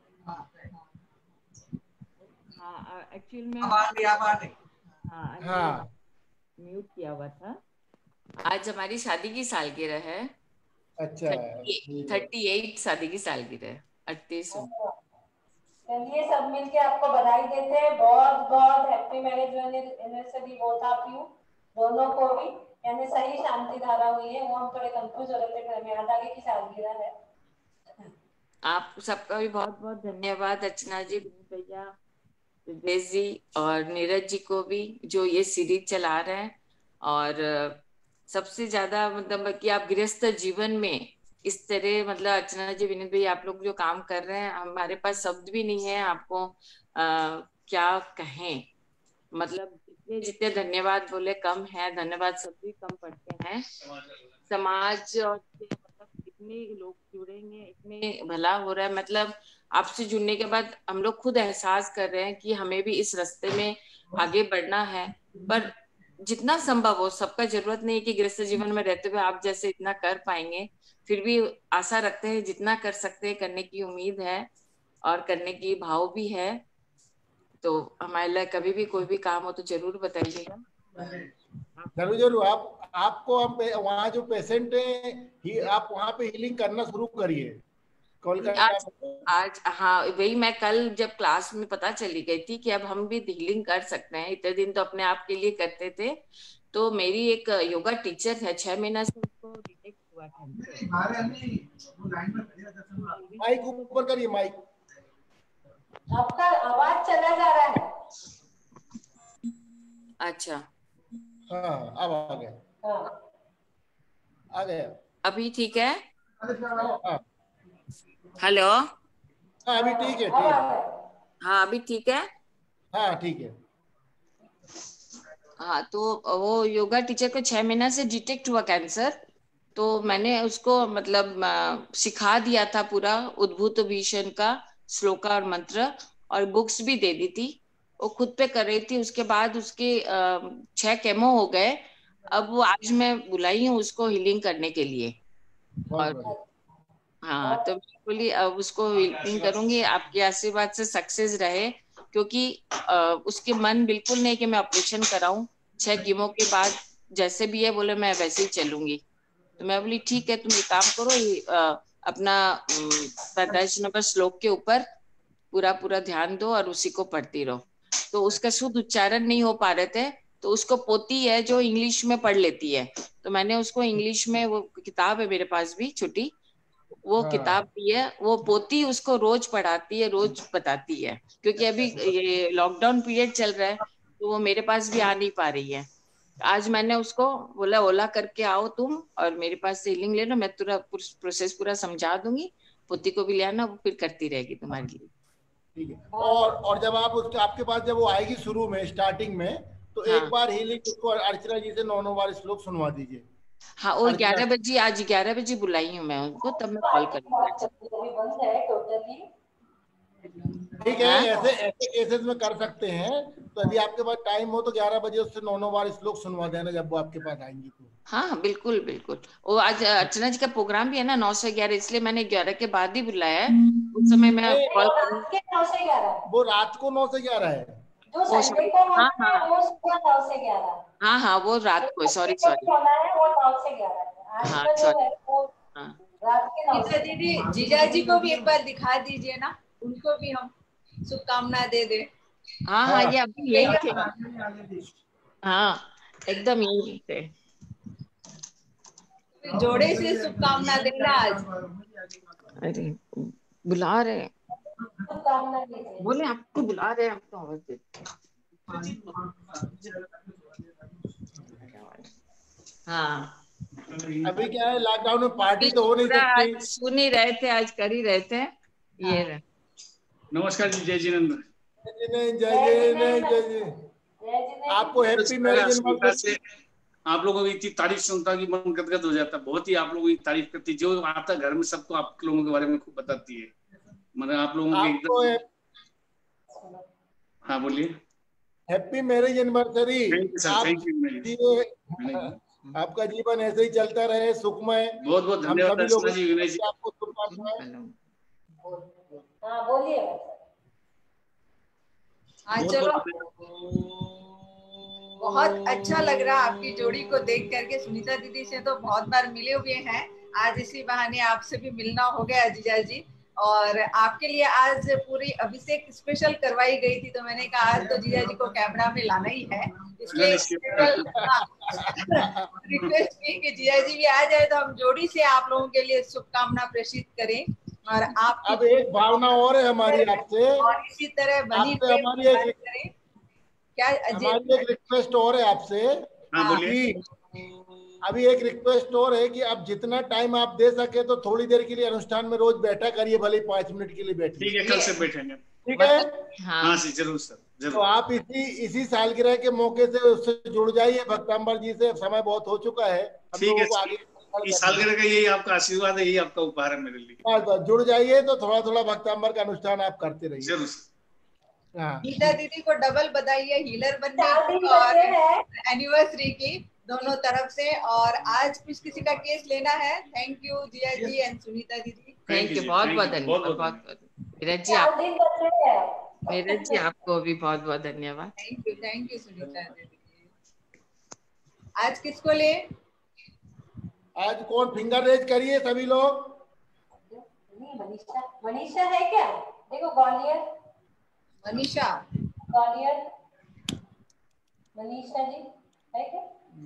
हाँ एक्चुअल में आवाज आवाज हाँ हाँ म्यूट किया हुआ था। आज हमारी शादी की सालगिरह है। अच्छा थर्टी एट शादी की सालगिरह, अड़तीस। चलिए सब मिलके आपको बधाई देते हैं, बहुत बहुत happy marriage anniversary both of you, दोनों को भी। यानी सही शांति धारा हुई है, वो हम थोड़े कंफ्यूज हो रहे थे, घर में याद आ गई कि सालगिरह है। आप सबका भी बहुत बहुत धन्यवाद, अर्चना जी, भैया, रितेश जी और नीरज जी को भी जो ये सीरीज चला रहे हैं। और सबसे ज्यादा मतलब कि आप गृहस्थ जीवन में इस तरह, मतलब अर्चना जी, विनीत भाई, आप लोग जो काम कर रहे हैं, हमारे पास शब्द भी नहीं है आपको आ, क्या कहें। मतलब जितने जितने धन्यवाद बोले कम है, धन्यवाद सब भी कम पड़ते हैं। समाज और मतलब इतने लोग जुड़ेंगे, इतने भला हो रहा है। मतलब आपसे जुड़ने के बाद हम लोग खुद एहसास कर रहे हैं कि हमें भी इस रास्ते में आगे बढ़ना है। पर जितना संभव हो, सबका जरूरत नहीं है कि गृहस्थ जीवन में रहते हुए आप जैसे इतना कर पाएंगे, फिर भी आशा रखते हैं जितना कर सकते हैं करने की उम्मीद है और करने की भाव भी है। तो हमारे लिए कभी भी कोई भी काम हो तो जरूर बताइएगा। जरूर जरूर। आप आपको हम वहाँ जो पेशेंट हैं ही, आप वहाँ पे हीलिंग करना शुरू करिए कोलकाता आज, आज हाँ वही मैं कल जब क्लास में पता चली गई थी कि अब हम भी हीलिंग कर सकते हैं। इतने दिन तो अपने आप के लिए करते थे। तो मेरी एक योगा टीचर है, छह महीना से उसको डिटेक्ट हुआ था। माइक ऊपर करिए, माइक। आपका आवाज चला जा रहा है। अच्छा हाँ अब आ गया, हाँ आ गया। अभी ठीक है? हाँ हेलो, हाँ अभी ठीक है, ठीक है। हाँ अभी ठीक है। हाँ ठीक है। हाँ तो वो योगा टीचर को छह महीना से डिटेक्ट हुआ कैंसर। तो मैंने उसको मतलब सिखा दिया था पूरा उद्भूत भीषण का श्लोका और मंत्र, और बुक्स भी दे दी थी। वो खुद पे कर रही थी। उसके बाद उसके छह केमो हो गए। अब वो आज मैं बुलाई हूँ उसको हीलिंग करने के लिए। और हाँ तो बिल्कुल अब उसको हीलिंग करूंगी। आपके आशीर्वाद से सक्सेस रहे, क्योंकि उसके मन बिल्कुल नहीं कि मैं ऑपरेशन कराऊं। छह कीमो के बाद जैसे भी है बोले मैं वैसे ही चलूंगी। तो मैं बोली ठीक है, तुम एक काम करो, ये अपना पैंतालीस नंबर श्लोक के ऊपर पूरा पूरा ध्यान दो और उसी को पढ़ती रहो। तो उसका शुद्ध उच्चारण नहीं हो पा रहे थे, तो उसको पोती है जो इंग्लिश में पढ़ लेती है। तो मैंने उसको इंग्लिश में, वो किताब है मेरे पास भी छोटी, वो हाँ। किताब भी है, वो पोती उसको रोज पढ़ाती है, रोज बताती है। क्योंकि अभी ये लॉकडाउन पीरियड चल रहा है तो वो मेरे पास भी आ नहीं पा रही है। आज मैंने उसको बोला ओला करके आओ तुम और मेरे पास से हीलिंग ले लो, मैं पूरा प्रोसेस पूरा समझा दूंगी। पोती को भी ले आना, वो फिर करती रहेगी तुम्हारे लिए। ठीक है। और और जब आप उसके आपके पास जब वो आएगी शुरू में स्टार्टिंग में, तो हाँ। एक बार हीलिंग उसको अर्चना जी से नौ नौ बार श्लोक सुनवा दीजिए। हाँ वो ग्यारह बजे, आज ग्यारह बजे बुलाई हूँ मैं उनको, तब मैं कॉल करूँगी। ठीक है, ऐसे ऐसे केसेस में कर सकते हैं। तो यदि आपके पास टाइम हो तो ग्यारह बजे उससे नौ नौ बार श्लोक सुनवा देना जब वो आपके पास आएंगी तो। हाँ हाँ बिल्कुल बिल्कुल। वो आज अर्चना जी का प्रोग्राम भी है ना नौ से ग्यारह, इसलिए मैंने ग्यारह के बाद ही बुलाया है। उस समय मैं नहीं, कॉल रात करूँ। के नौ से ग्यारह वो रात को नौ से ग्यारह है। जो ओ संडे सॉरी, को हाँ होना है हाँ वो सुबह नौ से ग्यारह। हाँ हाँ वो रात को, सॉरी संडे सॉरी। को होना है वो नौ से ग्यारह है। आज हाँ का जो सॉरी। है वो हाँ रात के नौ गीता से। दीदी, जीजा जी को भी एक बार दिखा दीजिए ना, उनको भी हम शुभकामना दे दे। हाँ हाँ ये अभी यही थे। हाँ। हाँ एकदम यही थे। जोड़े से शुभकामना देना आज। अरे बुला रहे, शुभकामना दीजिए। बोले आपको बुला रहे हैं, आपको आवाज दे। हाँ अभी क्या है, लॉकडाउन में पार्टी तो हो नहीं पूरा आज सकती। सुन ही रहे थे, आज कर ही रहे थे ये रहे। नमस्कार जी, जय जिनेंद्र। जय जय जय जय जय जय। आपको हैप्पी मैरिज एनिवर्सरी। आप लोगों की इतनी तारीफ सुनता कि मन गदगद हो जाता, बहुत ही आप लोगों की तारीफ करती, जो आता घर में सबको आप लोगों के बारे में खूब बताती है। मतलब आप लोगों के आपको एकदम। हाँ बोलिए। Happy marriage anniversary. Thank you sir, thank you. आपका जीवन ऐसे ही चलता रहे, सुखमय। बहुत बहुत हम धन्यवाद सभी लोगों जी, विनय जी। की आपको शुभकामनाएं। हाँ बोलिए। हाँ चलो, बहुत अच्छा लग रहा आपकी जोड़ी को देख करके। सुनीता दीदी से तो बहुत बार मिले हुए हैं, आज इसी बहाने आपसे भी मिलना हो गया जीजा जी। और आपके लिए आज पूरी अभिषेक स्पेशल करवाई गई थी, तो मैंने कहा आज तो जीजा जी को कैमरा में लाना ही है, इसलिए रिक्वेस्ट की कि जीजा जी भी आ जाए तो हम जोड़ी से आप लोगों के लिए शुभकामना प्रेषित करें। और आप अब एक भावना और है हमारी आपसे, और इसी तरह बनी आपसे हमारी एक करें। क्या हमारी एक रिक्वेस्ट और है आपसे। हाँ बोलिए। अभी एक रिक्वेस्ट और है कि अब जितना टाइम आप दे सके तो थोड़ी देर के लिए अनुष्ठान में रोज बैठा करिए, भले पांच मिनट के लिए बैठिए। ठीक है, कल से बैठेंगे। ठीक है हाँ जी जरूर सर, जरूर। तो आप इसी इसी सालगिरह के मौके से उससे जुड़ जाइए भक्तांबर जी से। समय बहुत हो चुका है, ठीक है। आगे इस सालगिरह का यही आपका आशीर्वाद है, यही आपका उपहार है मेरे लिए। बस बस जुड़ जाइए, तो थोड़ा थोड़ा भक्तांबर का अनुष्ठान आप करते रहिए। जरूर। हाँ गीता दीदी को डबल बधाई है हीलर बनने की और एनिवर्सरी की, दोनों तरफ से। और आज कुछ किसी का केस लेना है। Thank you Jiya ji and Sunita दीदी। थैंक यू, बहुत बहुत धन्यवाद। बहुत नीरज जी आप नीरज जी आपको भी बहुत बहुत धन्यवाद। Thank you thank you Sunita दीदी। आज किसको ले? आज कौन फिंगर रेज करिए सभी लोग। मनीषा मनीषा है क्या? देखो ग्वालियर मनीषा ग्वालियर मनीषा जी है क्या?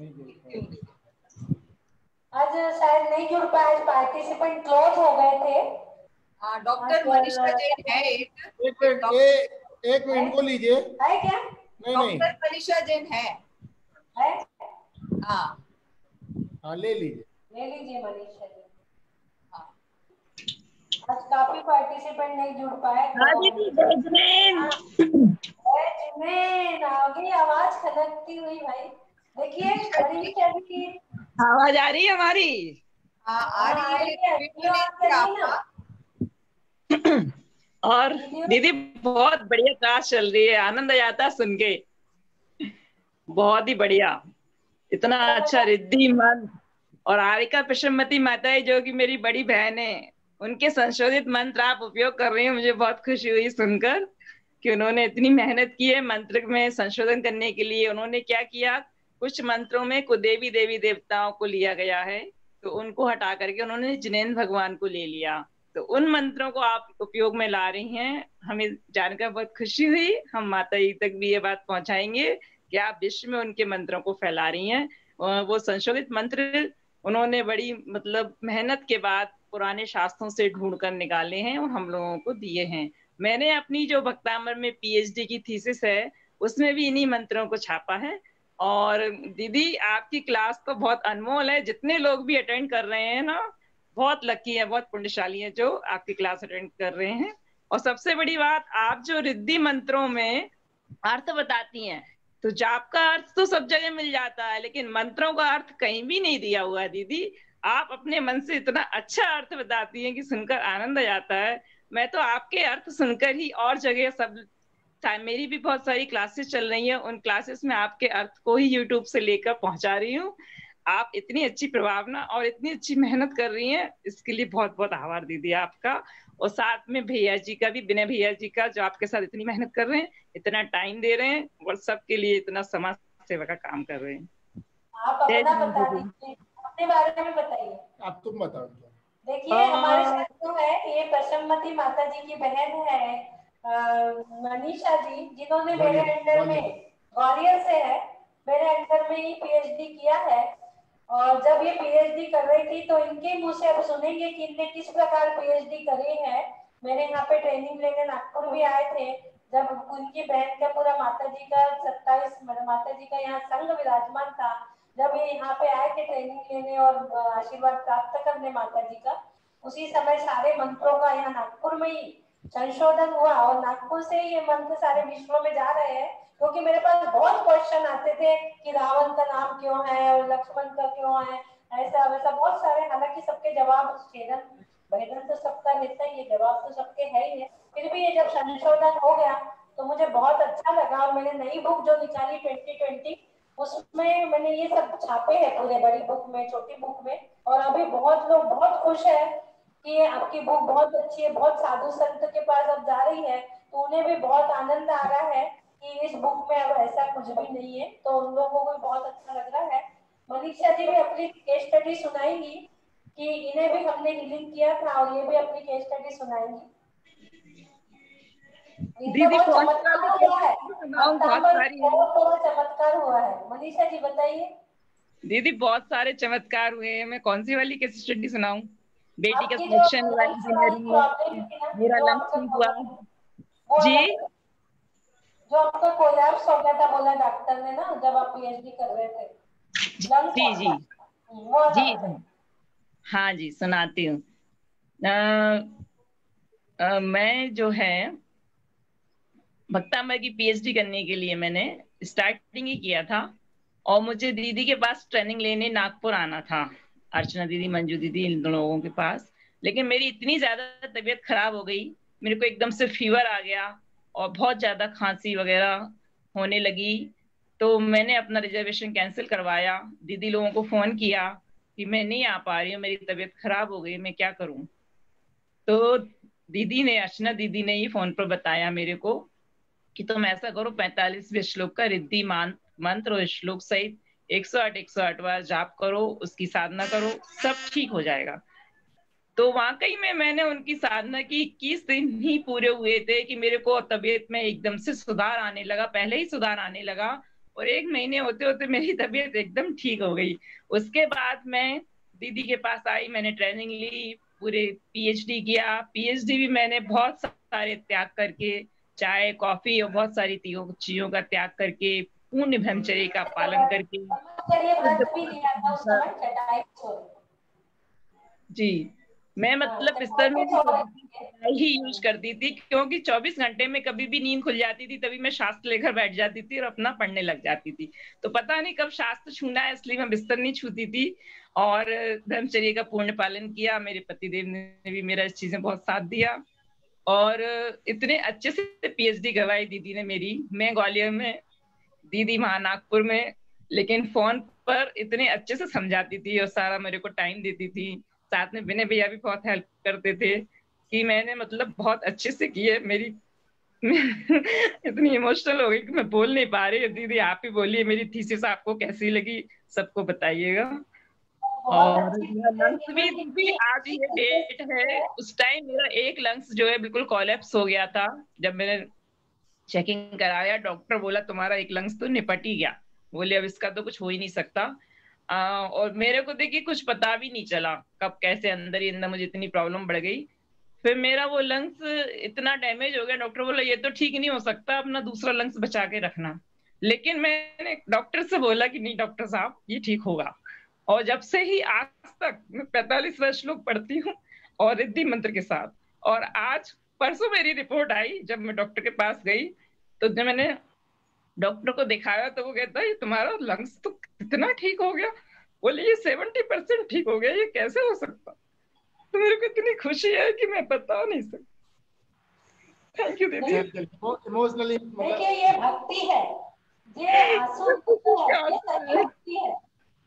आज शायद नहीं जुड़ पाए, आज पार्टिसिपेंट क्लोज हो गए थे। हाँ डॉक्टर मनीषा जैन है एक। एक मिनट एक एक मिनट इनको लीजिए। है क्या? नहीं नहीं डॉक्टर मनीषा जैन है। है हाँ हाँ ले लीजिए ले लीजिए मनीषा जी। आज काफी पार्टिसिपेंट नहीं जुड़ पाए। आगे आवाज खनकती हुई भाई। देखिए मनीषा जी आवाज आ रही है हमारी? हाँ आ रही है। और दीदी बहुत बढ़िया क्लास चल रही है, आनंद आ जाता सुन के, बहुत ही बढ़िया। इतना अच्छा रिद्धि मन और आरिका प्रशमती माता जो कि मेरी बड़ी बहन है, उनके संशोधित मंत्र आप उपयोग कर रही हैं। मुझे बहुत खुशी हुई सुनकर कि उन्होंने इतनी मेहनत की है मंत्र में संशोधन करने के लिए। उन्होंने क्या किया, कुछ मंत्रों में कुदेवी देवी देवताओं को लिया गया है, तो उनको हटा करके उन्होंने जिनेंद्र भगवान को ले लिया। तो उन मंत्रों को आप उपयोग में ला रही हैं, हमें जानकर बहुत खुशी हुई। हम माता जी तक भी ये बात पहुंचाएंगे कि आप विश्व में उनके मंत्रों को फैला रही हैं। वो संशोधित मंत्र उन्होंने बड़ी मतलब मेहनत के बाद पुराने शास्त्रों से ढूंढ कर निकाले हैं और हम लोगों को दिए हैं। मैंने अपनी जो भक्तामर में पीएचडी की थीसिस है उसमें भी इन्हीं मंत्रों को छापा है। और दीदी आपकी क्लास तो बहुत अनमोल है, जितने लोग भी अटेंड कर रहे हैं ना बहुत लकी है, बहुत पुण्यशाली है जो आपकी क्लास अटेंड कर रहे हैं। और सबसे बड़ी बात, आप जो रिद्धि मंत्रों में अर्थ बताती हैं, तो जाप का अर्थ तो सब जगह मिल जाता है, लेकिन मंत्रों का अर्थ कहीं भी नहीं दिया हुआ है। दीदी आप अपने मन से इतना अच्छा अर्थ बताती हैं कि सुनकर आनंद आ जाता है। मैं तो आपके अर्थ सुनकर ही और जगह सब, मेरी भी बहुत सारी क्लासेस चल रही हैं, उन क्लासेस में आपके अर्थ को ही यूट्यूब से लेकर पहुंचा रही हूँ। आप इतनी अच्छी प्रभावना और इतनी अच्छी मेहनत कर रही हैं, इसके लिए बहुत बहुत आभार दीदी आपका। और साथ में भैया जी का भी, विनय भैया जी का, जो आपके साथ इतनी मेहनत कर रहे हैं, इतना टाइम दे रहे हैं और सबके लिए इतना समाज सेवा का काम कर रहे हैं। आप अपना बता दीजिए, अपने बारे में बताइए। आप तुम बताओ। देखिए हमारे साथ जो है ये पशुमती माता जी की बहन है मनीषा जी, जिन्होंने मेरे अंडर में, ग्वालियर से है, मेरे अंडर में ही पीएचडी किया है। और जब ये पीएचडी कर रही थी तो इनके मुंह से अब सुनेंगे कि इनने किस प्रकार पीएचडी करी है। मेरे यहाँ पे ट्रेनिंग लेने नागपुर भी आए थे, जब उनकी बहन का पूरा माता जी का सत्ताईस माता जी का यहाँ संघ विराजमान था, जब ये यहाँ पे आए थे ट्रेनिंग लेने और आशीर्वाद प्राप्त करने माता जी का, उसी समय सारे मंत्रों का यहाँ नागपुर में ही संशोधन हुआ और नागपुर से ही ये मंत्र सारे विश्व में जा रहे हैं। क्योंकि मेरे पास बहुत क्वेश्चन आते थे कि रावण का नाम क्यों है और लक्ष्मण का क्यों है, ऐसा वैसा बहुत सारे, हालांकि सबके जवाब छेदन भेदन तो सबका रहता ही है, जवाब तो सबके है ही है। फिर भी ये जब संशोधन हो गया तो मुझे बहुत अच्छा लगा और मैंने नई बुक जो निकाली ट्वेंटी ट्वेंटी, उसमें मैंने ये सब छापे हैं पूरे, बड़ी बुक में, छोटी बुक में। और अभी बहुत लोग बहुत खुश है कि आपकी बुक बहुत अच्छी है, बहुत साधु संत के पास अब जा रही है, तो उन्हें भी बहुत आनंद आ रहा है कि इस बुक में अब ऐसा कुछ भी नहीं है, तो उन लोगों को भी बहुत अच्छा लग रहा है। मनीषा जी भी अपनी केस स्टडी सुनाएंगी कि इन्हें भी हमने हीलिंग किया था और ये भी अपनी केस स्टडी सुनाएंगी। दीदी बहुत चमत्कार हुआ है, बहुत चमत्कार हुआ है। मनीषा जी बताइए। दीदी बहुत सारे चमत्कार हुए हैं, मैं कौन सी वाली केस स्टडी सुनाऊं? बेटी का सिलेक्शन हुआ, इंजीनियरिंग, मेरा लंच ठीक हुआ जी। जो आपका कोलैप्स हो गया था बोला डॉक्टर ने ना, जब आप पीएचडी कर रहे थे। जी जी जी जी हाँ जी, सुनाती हूँ। मैं जो है भक्तांबा की पीएचडी करने के लिए मैंने स्टार्टिंग ही किया था और मुझे दीदी के पास ट्रेनिंग लेने नागपुर आना था, अर्चना दीदी, मंजू दीदी, इन लोगों के पास। लेकिन मेरी इतनी ज्यादा तबीयत खराब हो गई, मेरे को एकदम से फीवर आ गया और बहुत ज्यादा खांसी वगैरह होने लगी, तो मैंने अपना रिजर्वेशन कैंसिल करवाया। दीदी लोगों को फोन किया कि मैं नहीं आ पा रही हूँ, मेरी तबीयत खराब हो गई, मैं क्या करूं। तो दीदी ने, अर्चना दीदी ने ही फोन पर बताया मेरे को कि तुम ऐसा करो, पैंतालीसवें श्लोक का रिद्धि मंत्र और श्लोक सहित एक सौ आठ एक सौ आठ बार जाप करो, उसकी साधना करो, सब ठीक हो जाएगा। तो वाकई में मैंने उनकी साधना की, इक्कीस दिन ही पूरे हुए थे कि मेरे को तबीयत में एकदम से सुधार आने लगा, पहले ही सुधार आने लगा और एक महीने होते होते मेरी तबीयत एकदम ठीक हो गई। उसके बाद मैं दीदी के पास आई, मैंने ट्रेनिंग ली, पूरे पीएचडी किया। पीएचडी भी मैंने बहुत सारे त्याग करके, चाय कॉफी और बहुत सारी चीजों का त्याग करके, पूर्ण ब्रह्मचर्य का पालन करके जी, मैं मतलब बिस्तर में ही यूज करती थी, क्योंकि चौबीस घंटे में कभी भी नींद खुल जाती थी, तभी मैं शास्त्र लेकर बैठ जाती थी और अपना पढ़ने लग जाती थी। तो पता नहीं कब शास्त्र छूना है, इसलिए मैं बिस्तर नहीं छूती थी और ब्रह्मचर्य का पूर्ण पालन किया। मेरे पतिदेव ने भी मेरा इस चीज में बहुत साथ दिया और इतने अच्छे से पीएचडी करवाई दीदी ने मेरी। मैं ग्वालियर में, दीदी वहां नागपुर में, लेकिन फोन पर इतने अच्छे से समझाती थी और सारा मेरे को टाइम देती थी। साथ में विनय भैया भी बहुत हेल्प करते थे कि मैंने मतलब बहुत अच्छे से की है। मेरी इतनी इमोशनल हो गई कि मैं बोल नहीं पा रही। दीदी आप ही बोलिए, मेरी थीसिस आपको कैसी लगी, सबको बताइएगा। और लंग्स भी दीदी, आज ये डेट है, उस टाइम मेरा एक लंग्स जो है बिल्कुल कोलैप्स हो गया था। जब मैंने चेकिंग कराया, डॉक्टर बोला तुम्हारा एक लंग्स तो निपट ही गया, बोले अब इसका तो कुछ हो ही नहीं सकता। आ, और मेरे को देखिए कुछ पता भी नहीं चला कब कैसे अंदर ही अंदर मुझे इतनी प्रॉब्लम बढ़ गई। फिर मेरा वो लंग्स इतना डैमेज हो गया, डॉक्टर बोला ये तो ठीक नहीं हो सकता, अपना दूसरा लंग्स बचा के रखना। लेकिन मैंने डॉक्टर से बोला कि नहीं डॉक्टर साहब ये ठीक होगा। और जब से ही आज तक मैं पैंतालीस वर्ष लोग पढ़ती हूँ और रिद्धि मंत्र के साथ। और आज परसों मेरी रिपोर्ट आई, जब मैं डॉक्टर के पास गई तो जब मैंने डॉक्टर को दिखाया तो वो कहता है तुम्हारा लंग्स तो कितना ठीक हो गया, बोले ये सेवेंटी परसेंट ठीक हो गया, ये कैसे हो सकता। तो मेरे को इतनी खुशी है कि मैं बता नहीं सकती। थैंक यू दीदी। इमोशनली देखिए ये भक्ति है, ये आंसू है, ये भक्ति है।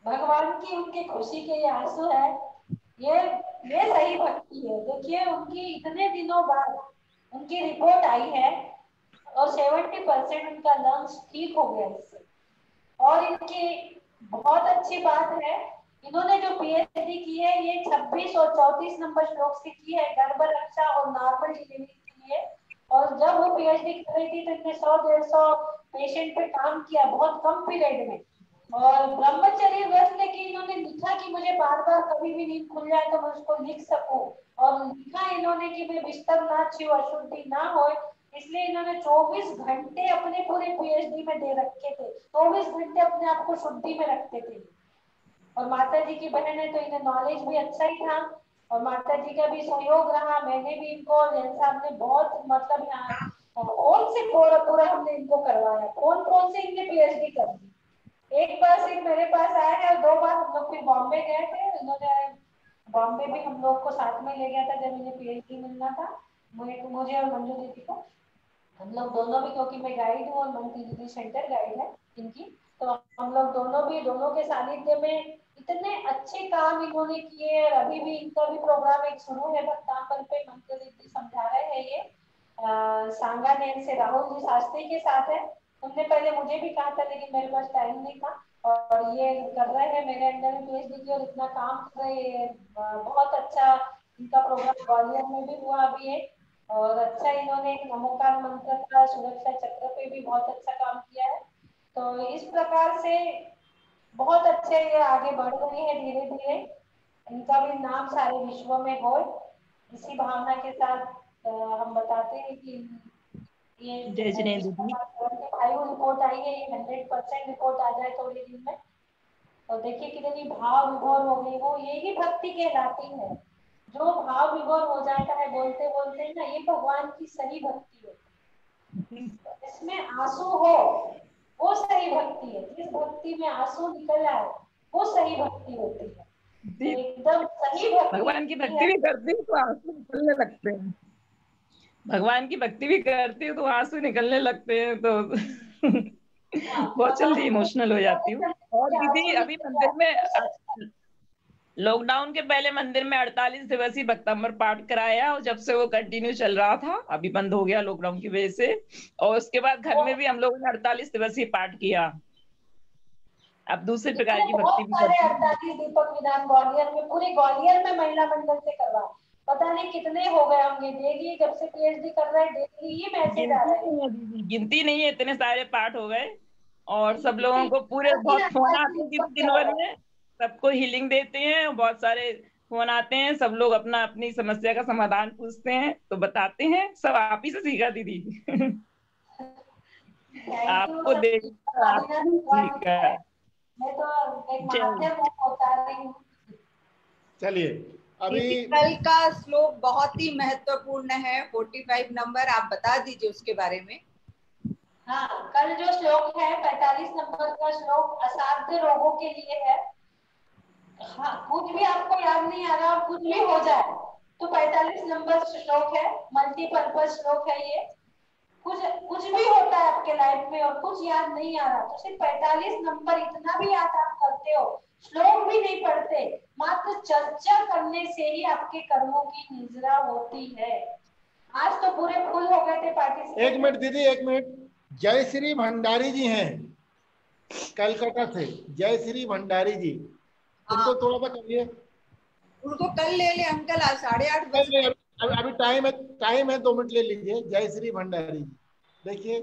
भगवान की उनके खुशी के ये आंसू है, ये ये सही भक्ति है। देखिए उनकी इतने दिनों बाद उनकी रिपोर्ट आई है और सेवेंटी परसेंट उनका लंग्स ठीक हो गया इससे। और इनकी बहुत अच्छी बात है, इन्होंने जो पीएचडी की है ये छब्बीस और चौंतीस नंबर श्लोक से की है, गर्भ रक्षा और नॉर्मल डिलीवरी के लिए। और जब वो पीएचडी कर रही थी तो इन्होंने सौ डेढ़ सौ पेशेंट पे काम किया बहुत कम पीरियड में। और ब्रह्मचर्य व्रत लेके इन्होंने लिखा कि मुझे बार बार कभी भी नींद खुल जाए तो मैं उसको लिख सकूं। और लिखा इन्होंने कि मैं बिस्तर ना छू, अशुद्धि ना हो, इसलिए इन्होंने चौबीस घंटे अपने पूरे पीएचडी में दे रखे थे। चौबीस घंटे अपने आप को शुद्धि में रखते थे। और माता जी की बहन है तो इन्हें नॉलेज भी अच्छा ही था और माता जी का भी सहयोग रहा। मैंने भी इनको, जैन साहब ने बहुत मतलब यहाँ कौन से पूरा पूरा हमने इनको करवाया, कौन कौन से इनने पीएचडी कर दी। एक बार सिर्फ मेरे पास आए हैं और दो बार हम लोग फिर बॉम्बे गए थे। इन्होंने बॉम्बे भी हम लोग को साथ में ले गया था जब इन्हें पीएचडी मिलना था, मुझे मुझे और मंजू दीदी को। हम लोग दोनों भी, क्योंकि मैं गाइड हूँ और मंजू दीदी सेंटर गाइड है इनकी, तो हम लोग दोनों भी दोनों के सानिध्य में इतने अच्छे काम इन्होंने किए। और अभी भी इनका भी प्रोग्राम एक शुरू है भक्तांबर पे, मंजू दीदी समझा रहे हैं ये सांगानेर से राहुल जी शास्त्री के साथ है। उनने पहले मुझे भी कहा था लेकिन मेरे पास टाइम नहीं था। और ये कर रहे हैं मेरे अंदर में पीएचडी की और इतना काम कर रहे हैं, बहुत अच्छा इनका प्रोग्राम ग्वालियर में भी हुआ अभी है। और अच्छा इन्होंने एक नमोकार मंत्र का सुरक्षा चक्र पे भी बहुत अच्छा काम किया है। तो इस प्रकार से बहुत अच्छे ये आगे बढ़ रही है धीरे धीरे, इनका भी नाम सारे विश्व में हो। इसी भावना के साथ हम बताते हैं कि ये जय जिनेंद्र जी रिपोर्ट आई है, ये हंड्रेड परसेंट रिपोर्ट आ जाए थोड़े दिन में। और देखिए कितनी भाव विभोर हो गई, वो यही भक्ति कहलाती है। जो भाव विभोर हो जाता है बोलते बोलते ना, ये भगवान की सही भक्ति है। इसमें आंसू हो वो सही भक्ति है। जिस भक्ति में आंसू निकल आए वो सही भक्ति होती है। एकदम सही भक्ति, भगवान की भक्ति भी करती हूँ तो आंसू निकलने लगते हैं। भगवान की भक्ति भी करती हूँ तो आंसू निकलने लगते हैं, तो बहुत जल्दी इमोशनल हो जाती हूँ। और दीदी अभी मंदिर में लॉकडाउन के पहले मंदिर में अड़तालीस दिवसीय भक्तांबर पाठ कराया और जब से वो कंटिन्यू चल रहा था, अभी बंद हो गया लॉकडाउन की वजह से। और उसके बाद घर में भी हम लोगों ने अड़तालीस दिवसीय पाठ किया। अब दूसरे प्रकार की भक्ति भी करते हैं। अड़तालीस दीपक विधान ग्वालियर में, पूरे ग्वालियर में महिला मंडल से करवा, पता नहीं कितने हो गए होंगे। डेली जब से पीएचडी कर रहे हैं डेली ये मैसेज आ रहा है, गिनती नहीं है, इतने सारे पाठ हो गए। और सब लोगों को पूरे बहुत फोन आते हैं दिन भर में, सबको हीलिंग देते हैं, बहुत सारे फोन आते हैं, सब लोग अपना अपनी समस्या का समाधान पूछते हैं तो बताते हैं। सब आप ही से सीखा दीदी। आपको देख सीखा। मैं तो एक माध्यम बता रही हूँ। चलिए अभी कल का श्लोक बहुत ही महत्वपूर्ण है, पैंतालीस नंबर, आप बता दीजिए उसके बारे में। हाँ, कल जो श्लोक है पैंतालीस नंबर का श्लोक असाध्य रोगों के लिए है। हाँ, कुछ भी आपको याद नहीं आ रहा, कुछ भी हो जाए तो पैंतालीस नंबर श्लोक है, मल्टीपर्पज श्लोक है ये। कुछ कुछ भी होता है आपके लाइफ में और कुछ याद नहीं आ रहा तो सिर्फ पैंतालीस नंबर इतना भी याद आप करते हो, श्लोक भी नहीं पढ़ते, मात्र चर्चा करने से ही आपके कर्मों की निजरा होती है। आज तो पूरे फुल हो गए थे पार्टिसिपेंट। एक मिनट दीदी, एक मिनट। जय श्री भंडारी जी हैं कलकत्ता से, जय श्री भंडारी जी, उनको थोड़ा सा करिए। उनको कल ले ले अंकल, आज साढ़े आठ बजे। अभी अभी टाइम है, टाइम है, दो मिनट ले लीजिए। जय श्री भंडारी जी, देखिए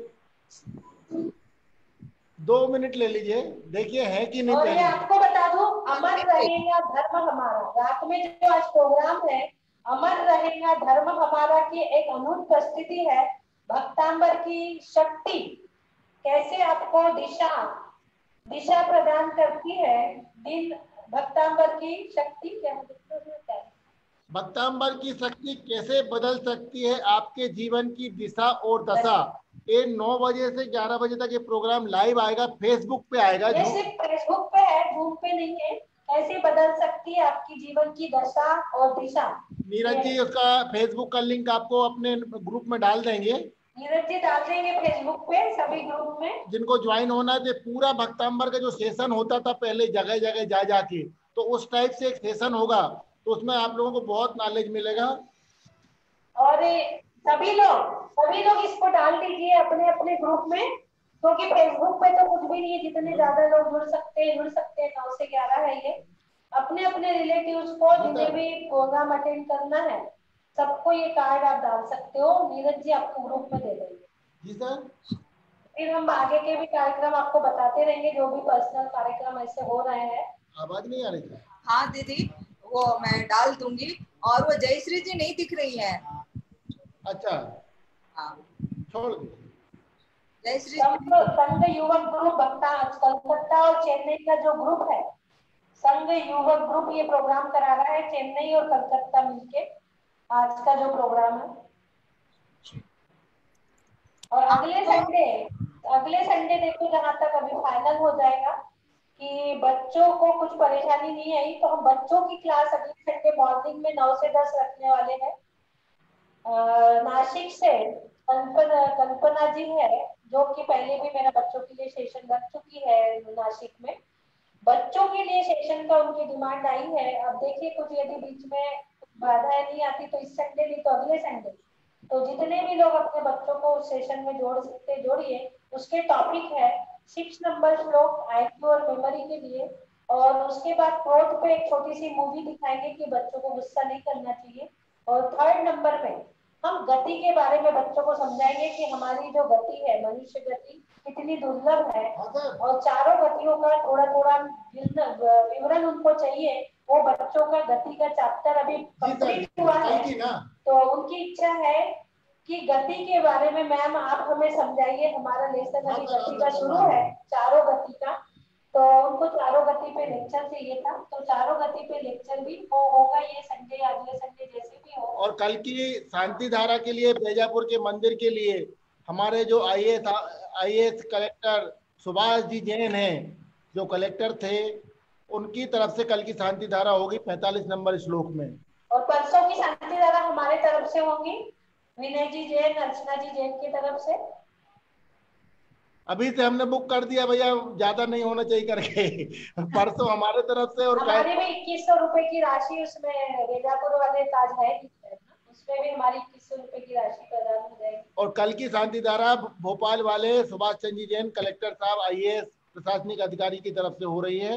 दो मिनट ले लीजिए, देखिए है कि नहीं। और ये आपको बता दूं, अमर रहेगा धर्म हमारा, रात में जो आज प्रोग्राम है अमर रहेगा धर्म हमारा की एक अनुपस्थिति है। भक्तांबर की शक्ति कैसे आपको दिशा दिशा प्रदान करती है, दिन भक्तांबर की शक्ति क्या है, भक्तांबर की शक्ति कैसे बदल सकती है आपके जीवन की दिशा और दशा। ये नौ बजे से ग्यारह बजे तक ये प्रोग्राम लाइव आएगा, फेसबुक पे आएगा। ये सिर्फ फेसबुक पे है, जूम पे नहीं है। कैसे बदल सकती है आपकी जीवन की दशा और दिशा। नीरज जी उसका फेसबुक का लिंक आपको अपने ग्रुप में डाल देंगे, नीरज जी डाल देंगे फेसबुक पे सभी ग्रुप में। जिनको ज्वाइन होना है, पूरा भक्तांबर का जो सेशन होता था पहले जगह जगह जा जाके, तो उस टाइप से एक सेशन होगा, तो उसमें आप लोगों को बहुत नॉलेज मिलेगा। और सभी लोग सभी लोग इसको डाल दीजिए अपने अपने ग्रुप में, क्योंकि फेसबुक पे तो कुछ भी नहीं है, जितने ज्यादा लोग जुड़ सकते हैं जुड़ सकते हैं। नौ से ग्यारह है ये। अपने अपने रिलेटिव्स को जिन्हें भी प्रोग्राम अटेंड करना है सबको ये कार्ड आप डाल सकते हो। नीरज जी आपको ग्रुप में दे देंगे। जी सर। फिर हम आगे के भी कार्यक्रम आपको बताते रहेंगे, जो भी पर्सनल कार्यक्रम ऐसे हो रहे हैं। आवाज नहीं आ रही थी। हाँ दीदी, वो मैं डाल दूंगी। और वो जयश्री जी नहीं दिख रही है। अच्छा हाँ छोड़। जयश्री संघ युवक ग्रुप भक्ता कलकत्ता और चेन्नई का जो ग्रुप है, संघ युवक ग्रुप ये प्रोग्राम करा रहा है, चेन्नई और कलकत्ता मिलके आज का जो प्रोग्राम है। और अगले संडे अगले संडे देखो, जहां तक अभी फाइनल हो जाएगा कि बच्चों को कुछ परेशानी नहीं आई, तो हम बच्चों की क्लास अगले संडे मॉर्निंग में नौ से दस रखने वाले हैं। नासिक से कल्पना कल्पना जी है, जो कि पहले भी मेरा बच्चों के लिए सेशन रख चुकी है नासिक में। बच्चों के लिए सेशन का उनकी डिमांड आई है। अब देखिए कुछ यदि बीच में बाधाएं नहीं आती तो इस संडे नहीं तो अगले संडे, तो जितने भी लोग अपने बच्चों को उस सेशन में जोड़ सकते जोड़िए। उसके टॉपिक है सिक्स नंबर श्लोक आईक्यू और मेमोरी के लिए, और उसके बाद फोर्थ पे एक छोटी सी मूवी दिखाएंगे कि बच्चों को गुस्सा नहीं करना चाहिए। और थर्ड नंबर में हम गति के बारे में बच्चों को समझाएंगे कि हमारी जो गति है, मनुष्य गति कितनी दुर्लभ है, और चारों गतियों का थोड़ा थोड़ा विवरण उनको चाहिए। वो बच्चों का गति का चैप्टर अभी कंप्लीट हुआ है, तो उनकी इच्छा है कि गति के बारे में मैम आप हमें समझाइए। हमारा लेसन अभी गति का शुरू है, चारों गति का, तो उनको चारों गति पे लेक्चर चाहिए था। तो चारों गति पे लेक्चर भी वो होगा ये संडे, अगले संडे जैसे भी हो। और कल की शांति धारा के लिए बेजापुर के मंदिर के लिए हमारे जो I A S I A S collector Subhash ji Jain हैं, जो कलेक्टर थे, उनकी तरफ से कल की शांति धारा होगी पैंतालीस नंबर श्लोक में। और परसों की शांति धारा हमारे तरफ से होगी, विनय जी जैन, अर्चना जी जैन की तरफ से। अभी से हमने बुक कर दिया भैया, ज्यादा नहीं होना चाहिए करके। परसों हमारे तरफ से। और हमारी भी इक्कीस सौ रुपए की राशि उसमें बेजापुर वाले ताज है, उसमें भी हमारी इक्कीस सौ रुपए की राशि प्रदान हो जाएगी। और कल की शांति धारा भोपाल वाले सुभाष चंद्र जी जैन कलेक्टर साहब आई ए एस प्रशासनिक अधिकारी की तरफ से हो रही है।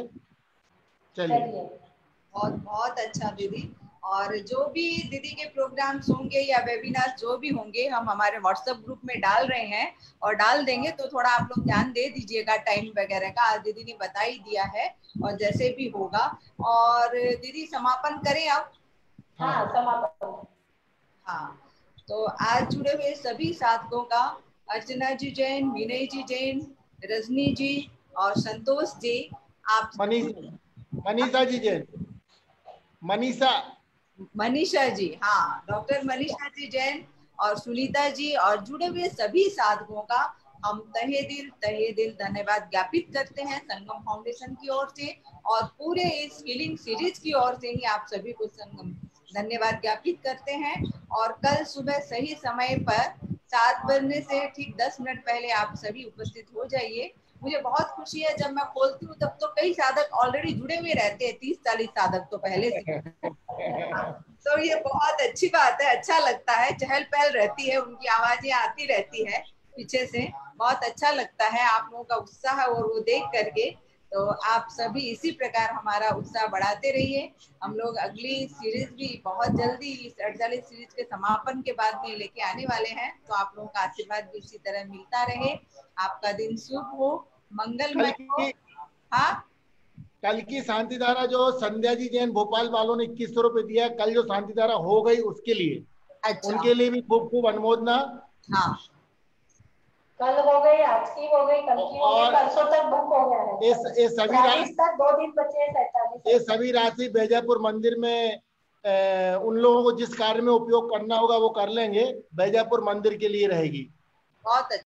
चलिए बहुत बहुत अच्छा दीदी। और जो भी दीदी के प्रोग्राम्स होंगे या वेबिनार जो भी होंगे हम हमारे व्हाट्सएप ग्रुप में डाल रहे हैं और डाल देंगे, तो थोड़ा आप लोग ध्यान दे दीजिएगा टाइम वगैरह का। आज दीदी ने बता ही दिया है, और जैसे भी होगा। और दीदी समापन करें अब। हाँ समापन। हाँ, तो आज जुड़े हुए सभी साधकों का अर्चना जी जैन, विनय जी जैन, रजनी जी और संतोष जी, आप मनीषा जी जैन, मनीषा मनीषा जी, हाँ डॉक्टर मनीषा जी जैन और सुनीता जी और जुड़े हुए सभी साधकों का हम तहे दिल तहे दिल धन्यवाद ज्ञापित करते हैं संगम फाउंडेशन की ओर से, और पूरे इस हीलिंग सीरीज की ओर से ही आप सभी को संगम धन्यवाद ज्ञापित करते हैं। और कल सुबह सही समय पर सात बजने से ठीक दस मिनट पहले आप सभी उपस्थित हो जाइए। मुझे बहुत खुशी है, जब मैं खोलती हूँ तब तो कई साधक ऑलरेडी जुड़े हुए रहते हैं, तीस चालीस साधक तो पहले से। तो ये बहुत अच्छी बात है, अच्छा लगता है, चहल पहल रहती है, उनकी आवाजें आती रहती है पीछे से, बहुत अच्छा लगता है आप लोगों का उत्साह और वो देख करके। तो आप सभी इसी प्रकार हमारा उत्साह बढ़ाते रहिए। हम लोग अगली सीरीज भी बहुत जल्दी इस अड़तालीस सीरीज के समापन के बाद में लेके आने वाले हैं, तो आप लोगों का आशीर्वाद भी इसी तरह मिलता रहे। आपका दिन शुभ हो, मंगलमय हो। हाँ, कल की शांति धारा जो संध्या जी जैन भोपाल वालों ने इक्कीस सौ रुपए दिया, कल जो शांति धारा हो गई उसके लिए, अच्छा, उनके लिए भी खूब खूब अनुमोदना। हाँ, कल हो गई, आज की हो गई, कल की हो गई, परसों तक बुक हो गया है। ये ये सभी राशि तक दो दिन बचे हैं, सैंतालीस। ये सभी राशि बैजापुर मंदिर में ए, उन लोगों को जिस कार्य में उपयोग करना होगा वो कर लेंगे, बैजापुर मंदिर के लिए रहेगी। बहुत अच्छा।